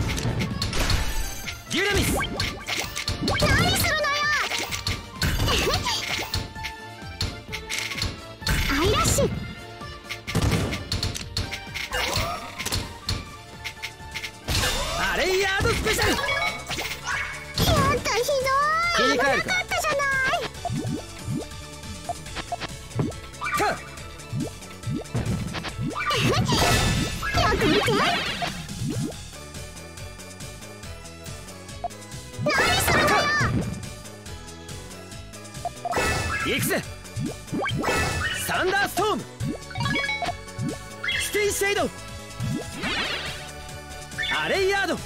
デュラミス。 何するのよ。アイラッシュ、 アレイヤードスペシャル。 やったひ切どい。危なり替えるか。 かったじゃない。 はっよく見て。何するのよ。 行くぜ。サンダーストーム。ステイシェイド。アレイヤード。 や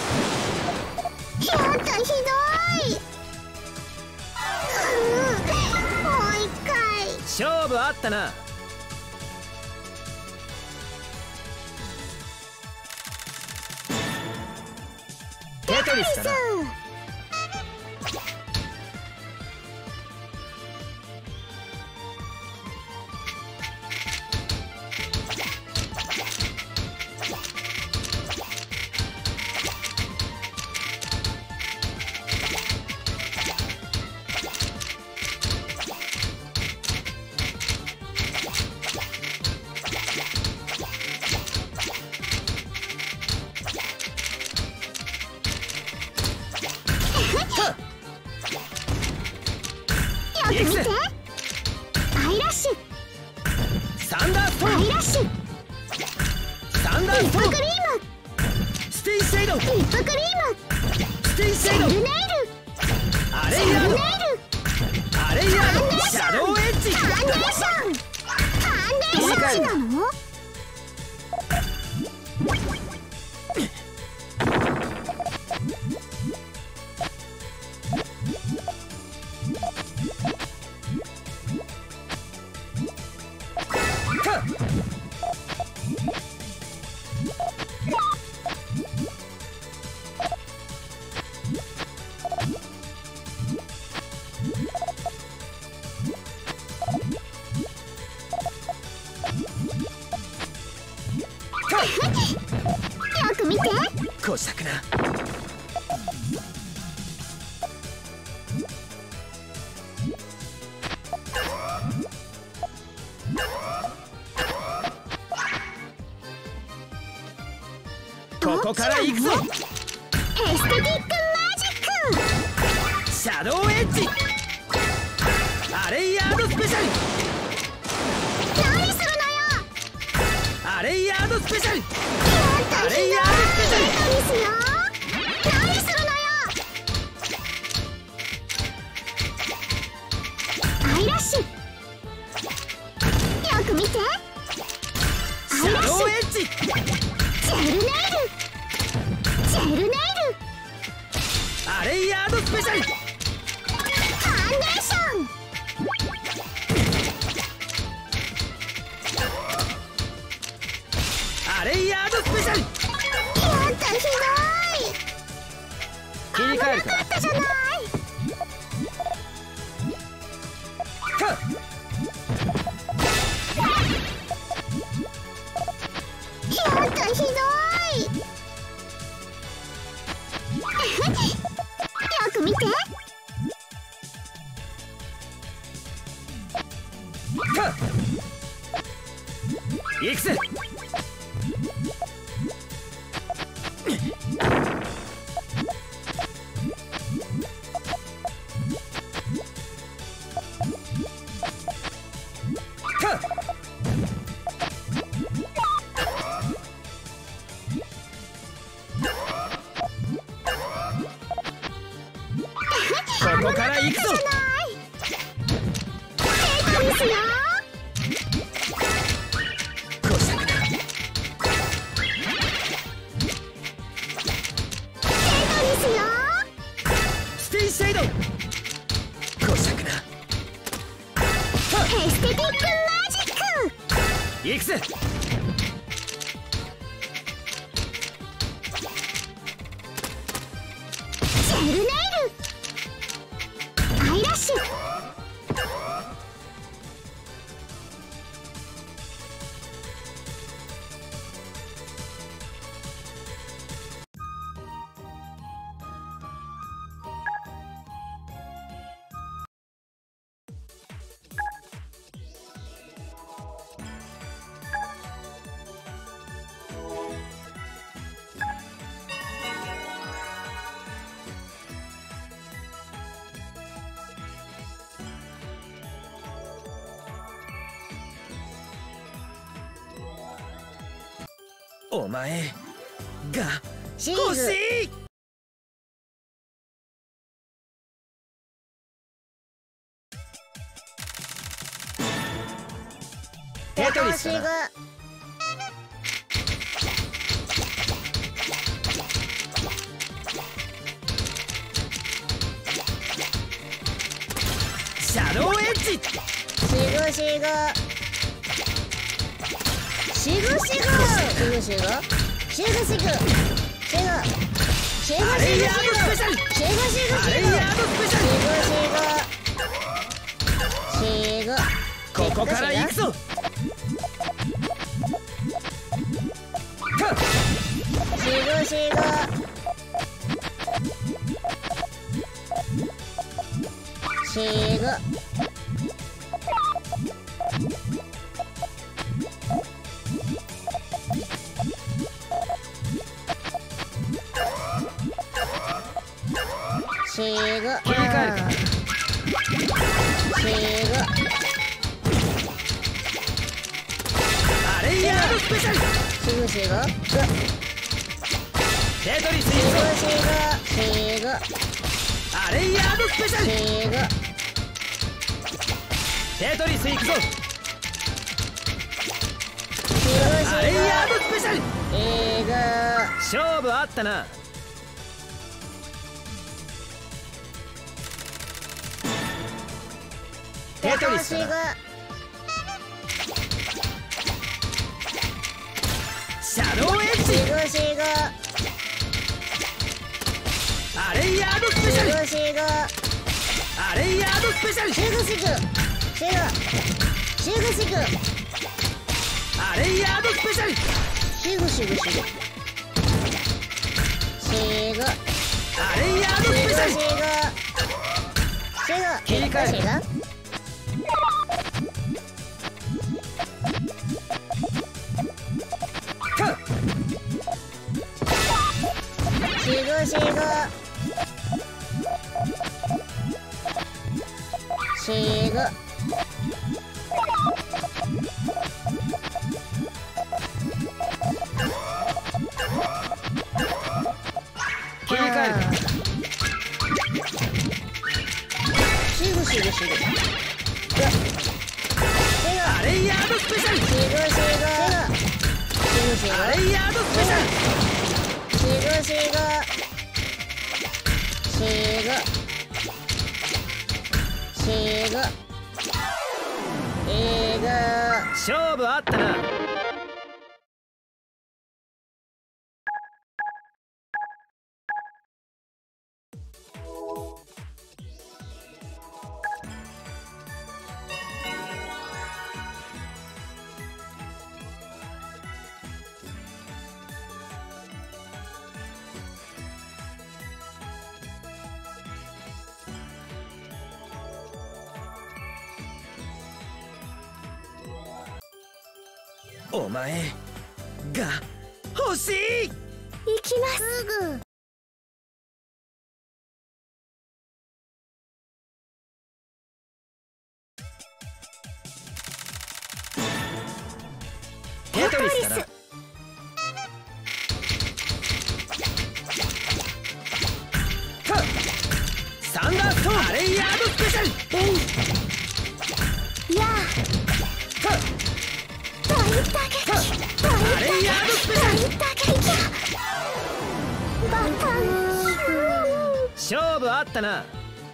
ったひどい。うんもう一回。 勝負あったな。テトリスだな。 よく見て。アイラッシュ、 サンダーストーム。 アイラッシュ、 サンダーストーム。 リップクリーム、 ステイシェイド。 リップクリーム、 ステイシェイド。 ルネイル、 アレイヤード。 ルネイル、 アレイヤード。シャドウエッジ。 ファンデーション、ファンデーションなの？ はっよく見て。 こうしたくな。ここから行くぞ。 エステティックマジック。 シャドウエッジ。アレイヤードスペシャル。 何するのよ。 アレイヤードスペシャルアレイヤードスペシャルですよ。何するのよ。アイラッシュ。よく見て。 シャドウエッジジェルネイル。ジェルネイル。 アレイヤードスペシャルファンデーション。 アレイヤードスペシャルやったひどい。 切り替えるかあったじゃない。 かやったひどい。よく見て。 かいくぜかここから行くぞですよ。 こしゃくなですよ。 ステイシェイドこしゃくなエステティックマジック。 行くぜジェルネイル。アイラッシュ。 お前がシー欲ズしいテトリスだなシャドウエッジシグシグシグシグシグシグシグシグシグシグシグシグアレイヤードスペシャルシグシグアレイヤードスペシャルシグシグここから行くぞかシグシグシグシグ切り替えるかシグアレイヤードスペシャルシグシグテトリスシグ行くぞシグシグアレイヤードスペシャルシグテトリス行くぞシグアレイヤードスペシャルシグ勝負あったなテトリスだなシャドウエッジシグシグアレイヤードスペシャルシグシグアレイヤードスペシャルシグシグシグシグシグアレイヤードスペシャルシグシグシグシグアレイヤードスペシャルシグシグ切り替えるシグかシグシグシグ替えるか。 シグシグシグアレイヤードスペシャル。 シグシグシグシグアレイヤードスペシャル。 シグシグシグシグシグ勝負あったな。お前が欲しい。 行きますすぐテトリスだな。サンダーストーンアレイヤードスペシャル。 いや大打撃アレイヤードスペシャル。 大打撃バカン勝負あったな。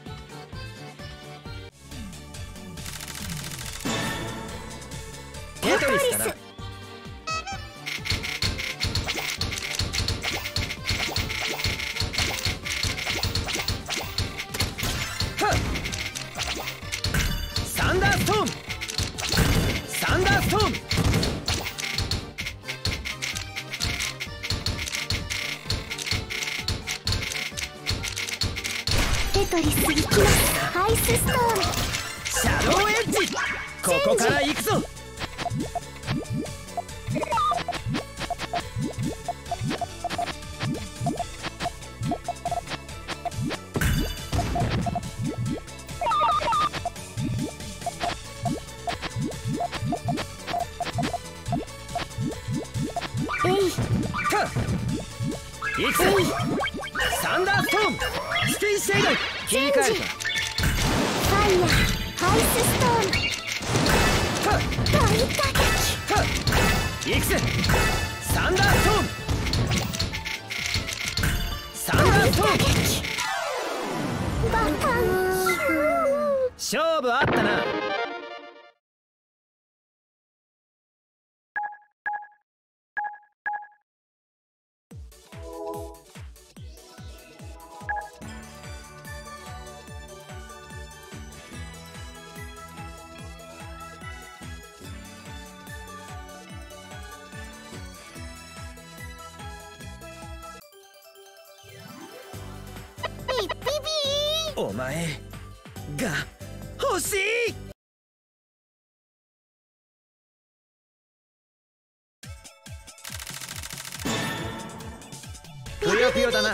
テトリスだな。サンダーストーンサンダーストーンテトリス行きますアイスストーンシャドウエッジ。ここから行くぞ。行くぞ。サンダーストーンステイシェイド。切り替えるか。 ファイヤーアイスストーン大打撃行くぜ。サンダーストーンサンダーストーンバカン勝負あったな。 ピッピピーお前が欲しい。ぷよぷよだな。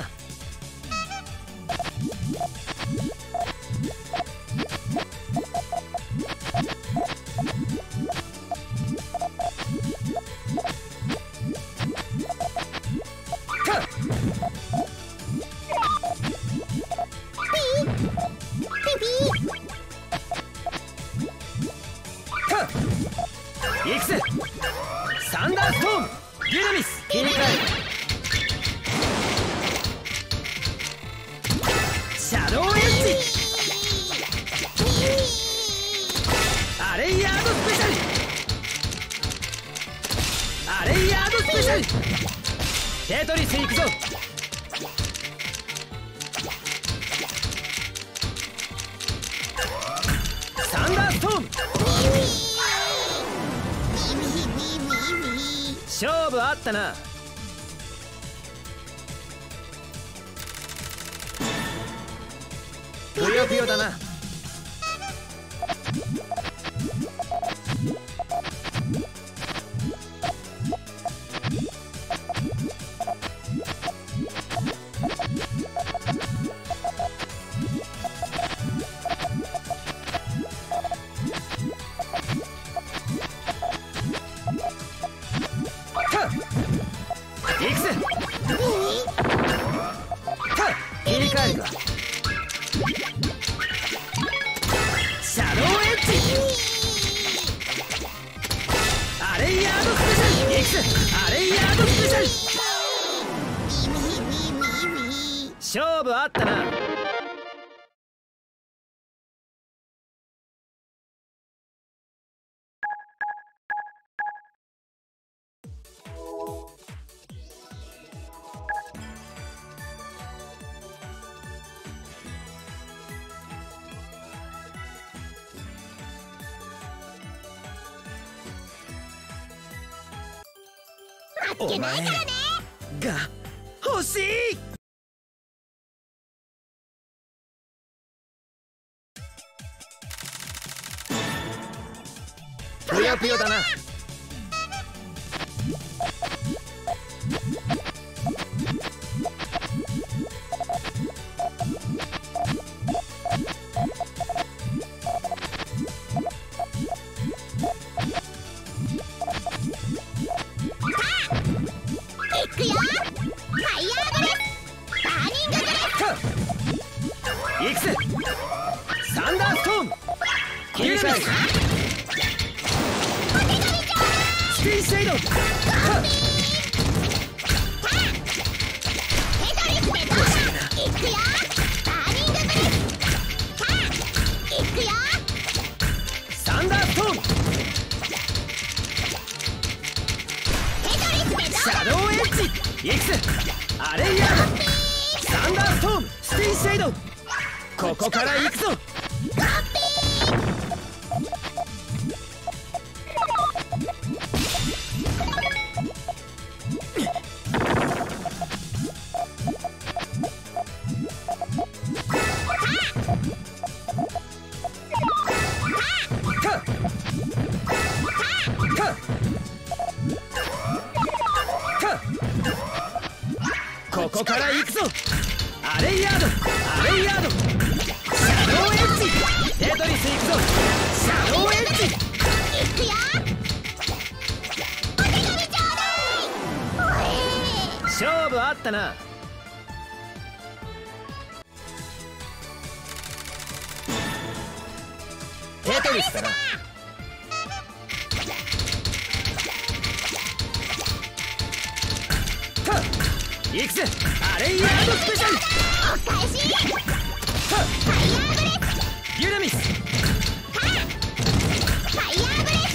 行くぜ。サンダーストーンギルミス。切り替える。シャドウエッジ。アレイヤードスペシャル。アレイヤードスペシャル。テトリス行くぞ。サンダーストーン勝負あったな。ぷよぷよだな。行くぜ。 えるか。シャドウエッジアレイヤードスペシャル X アレイヤードスペシャル。勝負あったな。お前が欲しい。ぷよぷよだな。サンダーストーン切り替える。スピンシェイドサンダーストーンシャドウエッジ X アレイヤードサンダーストーンスピンシェイドここから行くぞ。ここから行くぞ。アレイヤードアレイヤードシャドウエッジテトリス行くぞ。シャドウエッジ行くよ。お手紙ちょうだい。勝負あったな。テトリスだな。行くぜアレイヤードスペシャル。お返しファイヤーブレスユラミスファイヤーブレス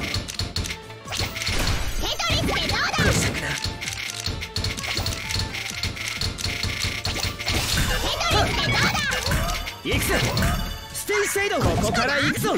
テトリスでどうだ。テトリスでどうだ。行くぜステイシェイドここから行くぞ。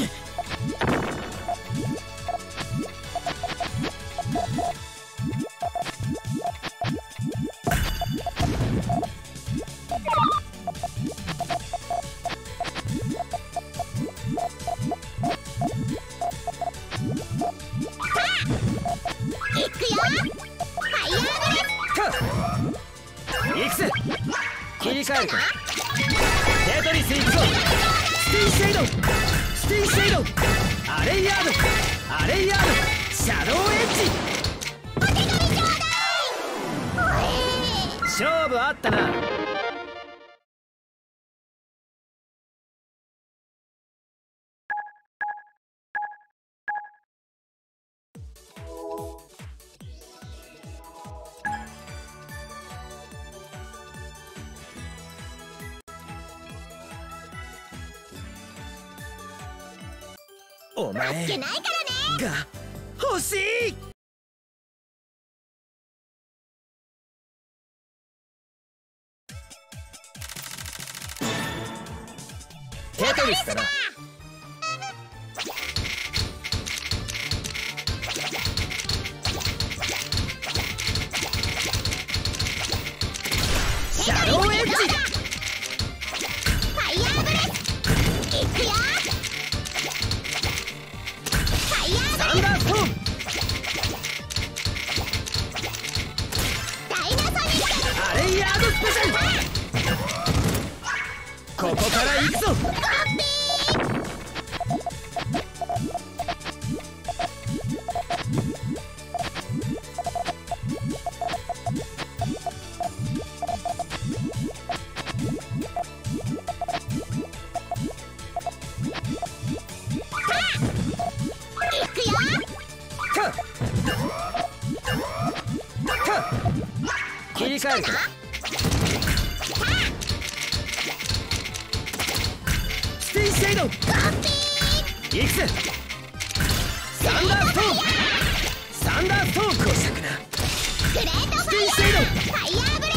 切り替えるか。テトリス行くぞ。スティンシェイドスティンシェイドアレイヤードアレイヤードシャドウエッジお手紙ちょうだい。勝負あったな。お前が欲しい。テトリスだな。シャドウエッジファイヤーブレスいくよ。サンダーストーンダイナソニックアレイヤードスペシャルここから行くぞ。 替えるか。ステイシェイド。いくぜ。サンダーストーン。サンダーストーン。こしゃくな。ステイシェイド。 ファイヤーブレ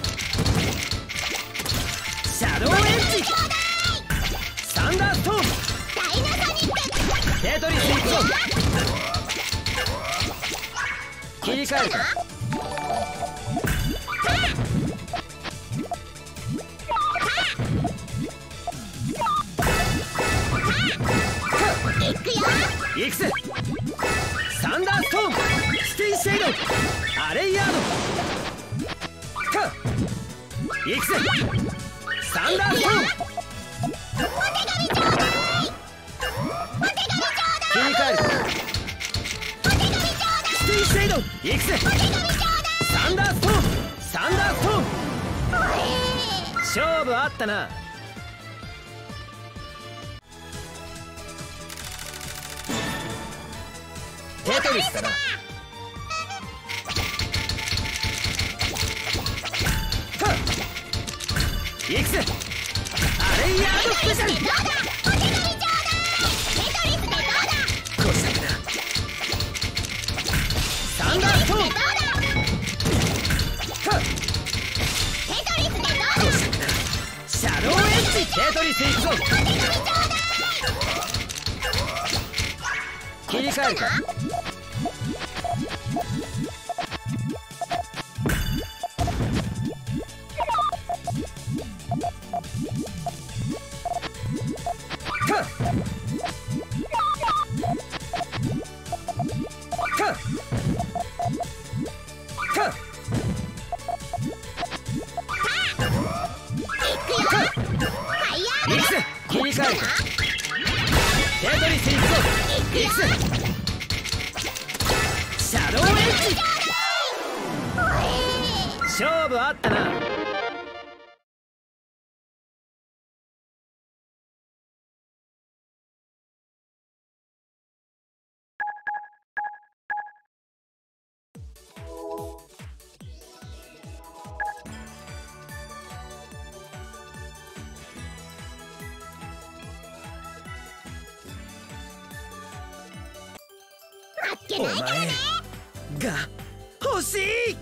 ス。 シャドウエッジ。サンダーストーン。 ダイナソニック。 テトリスいくぞ。切り替えるか。いくぜ。サンダーストーン。ステイシェイド。アレイヤード。かいくぜ。サンダーストーン。切り替える。ステイシェイド。いくぜ。サンダーストーン。サンダーストーン。勝負あったな。テトリスだな。いくぜ。アレイヤードスペシャル。こしゃくな。サンダーストーン。こしゃくな。シャドウエッジ。テトリスいくぞ。切り替えるか。切り替えるか。テトリスいくぞ。いくぜ。シャドウエッジ。勝負あったな。お前が欲しい。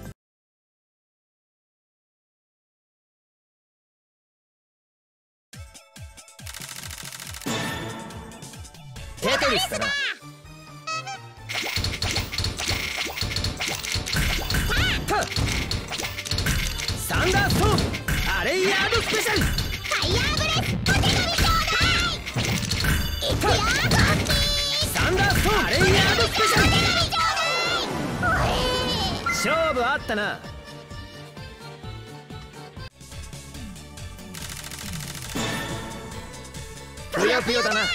テトリスだな。サンダーストーン。アレイヤードスペシャル。 ファイヤーブレス。お手紙ちょうだい。いくよ。 サンダーストーン。アレイヤードスペシャル。勝負あったな。ぷよぷよだな。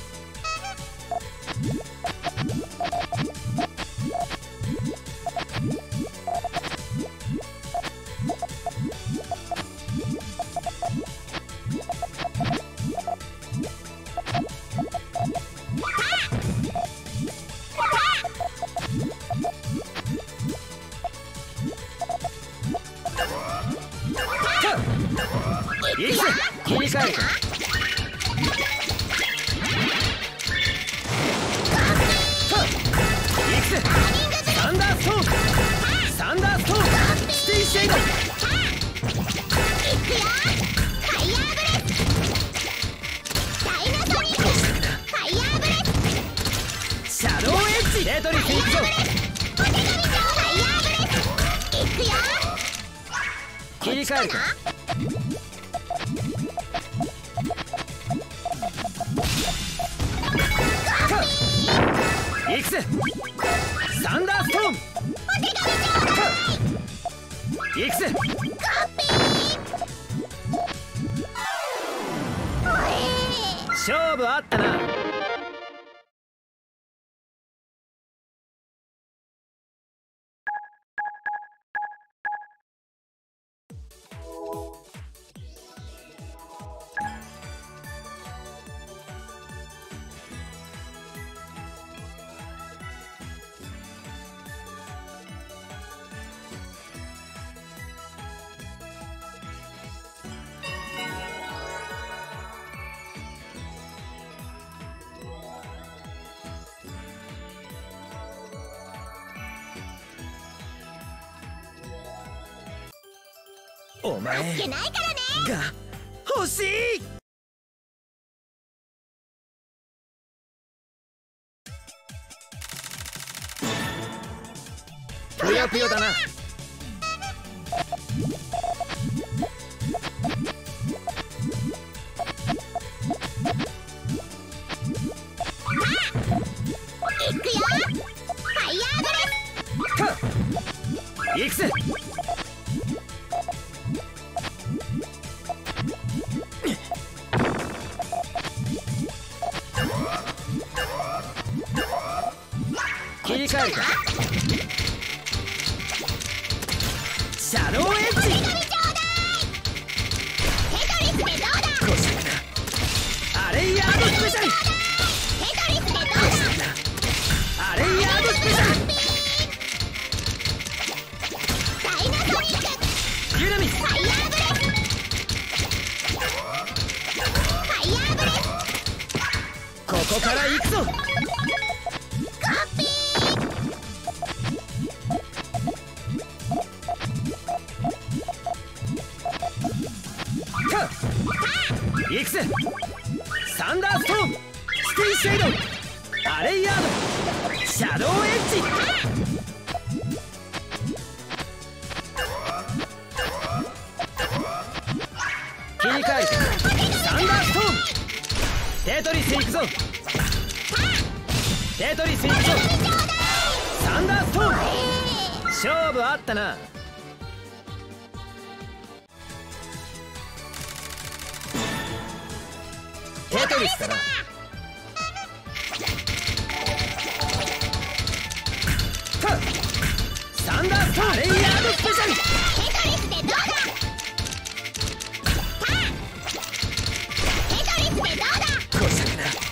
いくぜ。切り替えるか。いくぜ。サンダーストーン。サンダーストーン。ステイシェイド。 いくよ。ファイヤーブレス。ダイナソニック。ファイヤーブレス。 シャドウエッジ。テトリスいくぞ。 お手紙ちょうだい。ファイヤーブレス。いくよ。 切り替えるか。いくぜ。サンダーストーン。いくぜ。勝負あったな。 お前いけないからね。 が欲しい。ぷよぷよだな。 いくよ。ファイヤーブレス。 いくぜ。切り替えるか。シャドウエッジ。 テトリスでどうだ。 こしゃな。アレイヤードスペシャル。 テトリスでどうだ。 アレイヤードスペシャル。 ダイナソニック。 ユナミス。 ファイヤーブレス。ファイヤーブレス。 ここから行くぞ。 コピー。 行くぜ。サンダーストーン。スティーシェイド。アレイヤード。シャドウエッジ。切り替える。サンダーストーン。テトリス行くぞ。テトリス行くぞ。サンダーストーン。勝負あったな。テトリスだな。サンダーストーン。レイヤードスペシャル。 テトリスでどうだ。テトリスでどうだ。 こし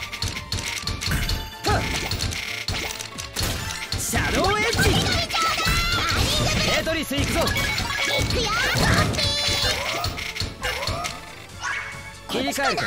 ゃな。シャドウエッジ。テトリス行くぞ。 いくよ。 切り替えるか。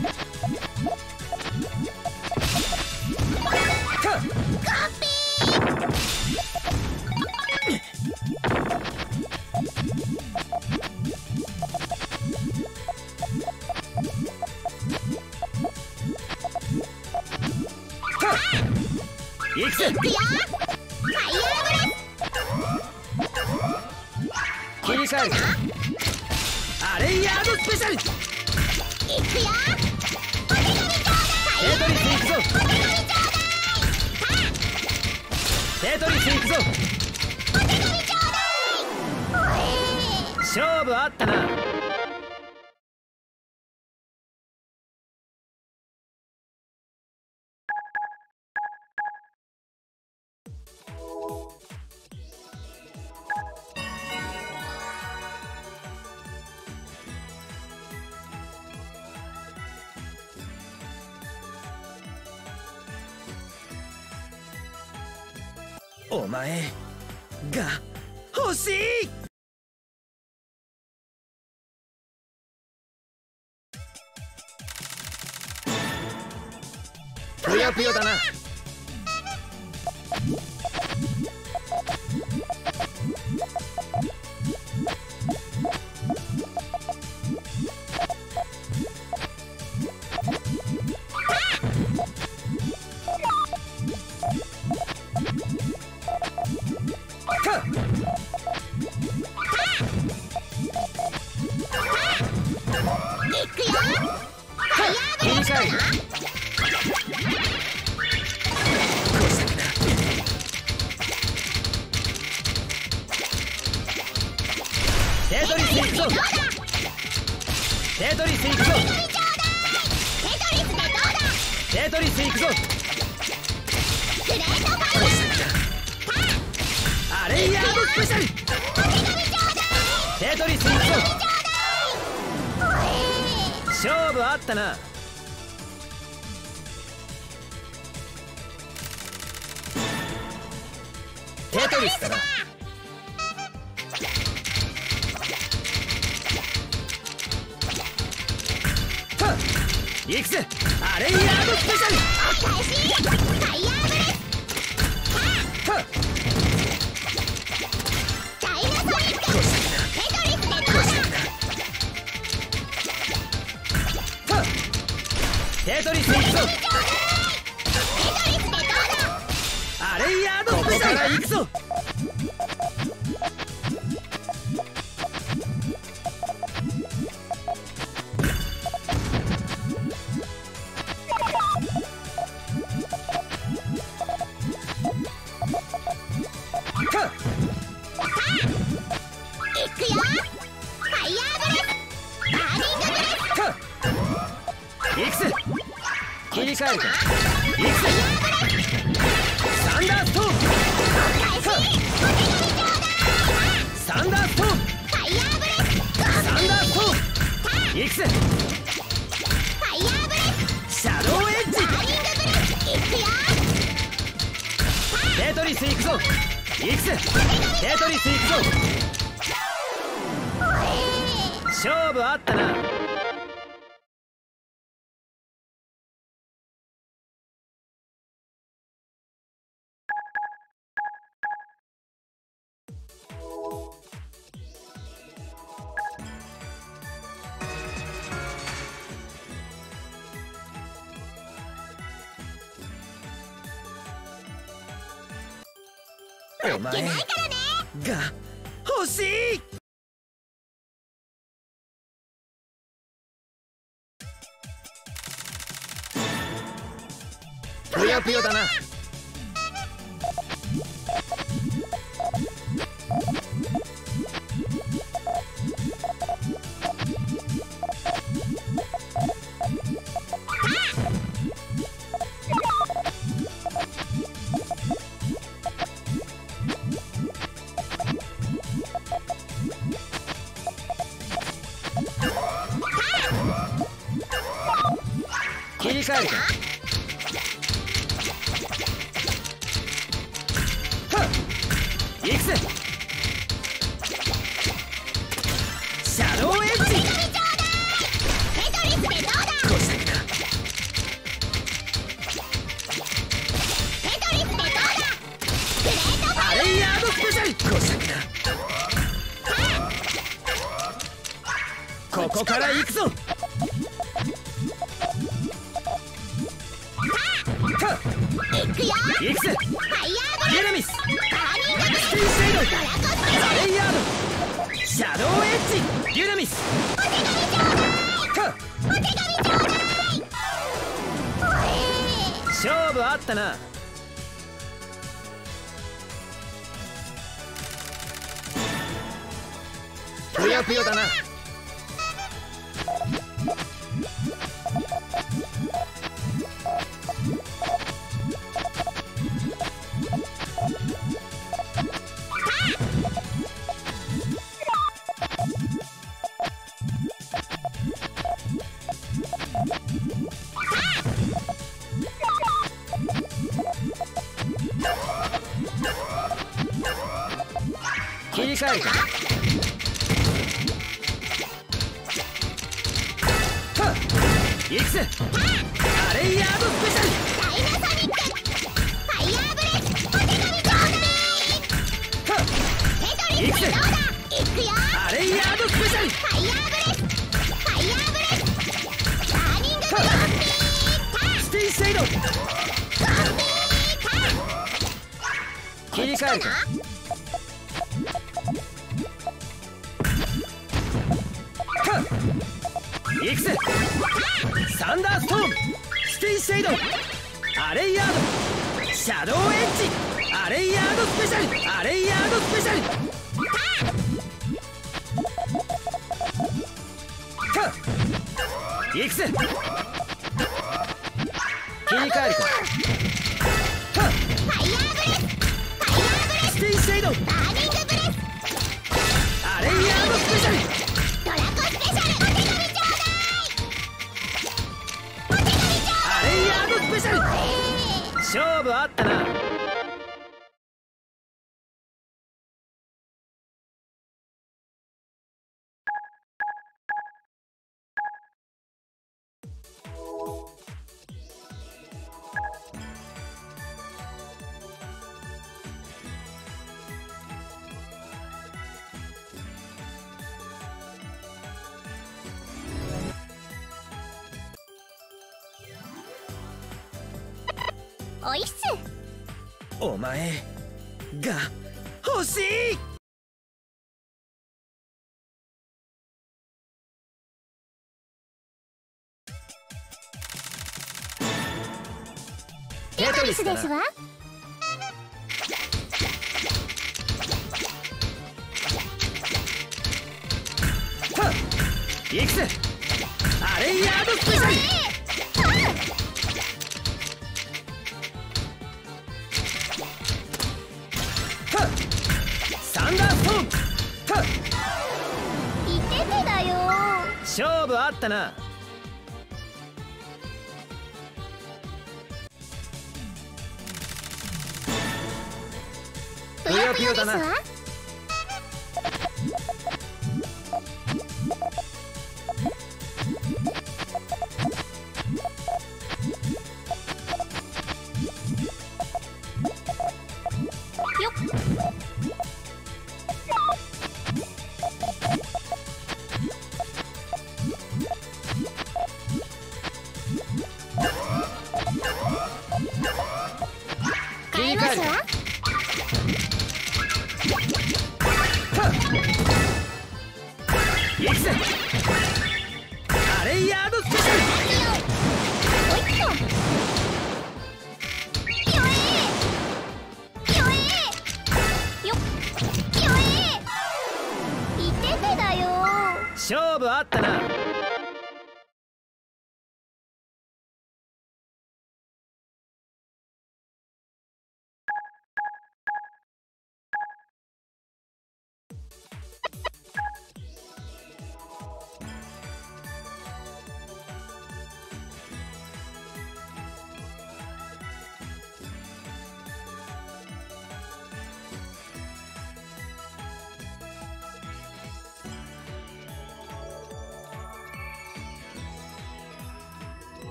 行くぜ。 いくよ。ファイヤーブレス。 切り替えるか。アレイヤードスペシャル。 いくよ。 テトリス行くぞ。テトリス行くぞ。勝負あったな。お前が欲しい。ぷよぷよだな。切り替える。テトリス行くぞ。テトリス行くぞ。テトリス行くぞ。アレイヤードスペシャル。テトリス行くぞ。勝負あったな。テトリスだな。行くぜ。アレイヤードスペシャル。 ファイヤーブレス。ダイナソニック。テトリスでどうだ。 テトリス行くぞ。アレイヤードスペシャル行くぞ。切り替えるか。いくぜ。サンダーストーン。サンダーストーン。サンダーストーン。いくぜ。シャドウエッジ。テトリス行くぞ。いくぜ。テトリス行くぞ。勝負あったな。お前が欲しい。ぷよぷよだな。切り替えるか。いくぜ。シャドウエッジ。アレイヤードスペシャル。ここから行くぞ。いくぜ。ユナミス。スティーシェイド。アレイヤード。シャドウエッジ。ユナミス。勝負あったな。ぷよぷよだな。切り替えるか。いくぜ。アレイヤードスペシャル。いくぜ。アレイヤードスペシャル。スティーシェイド。切り替えるか。いくぜ。サンダーストーン。スティーシェイド。アレイヤード。シャドウエッジ。アレイヤードスペシャル。アレイヤードスペシャル。いくぜ。切り替えるか。スティーシェイド。アレイヤードスペシャル。勝負あったな。 おいっす。 お前が欲しい。 テトリスですわ。 イクスアレイヤードスペシャル。サンダーストーン。 いててだよ。 勝負あったな。 ぷよぷよですわ。よっ。変えますわ。 イクスアレイヤードスペシャル。 おいっと。よえよえよよえいててだよ。 勝負あったな。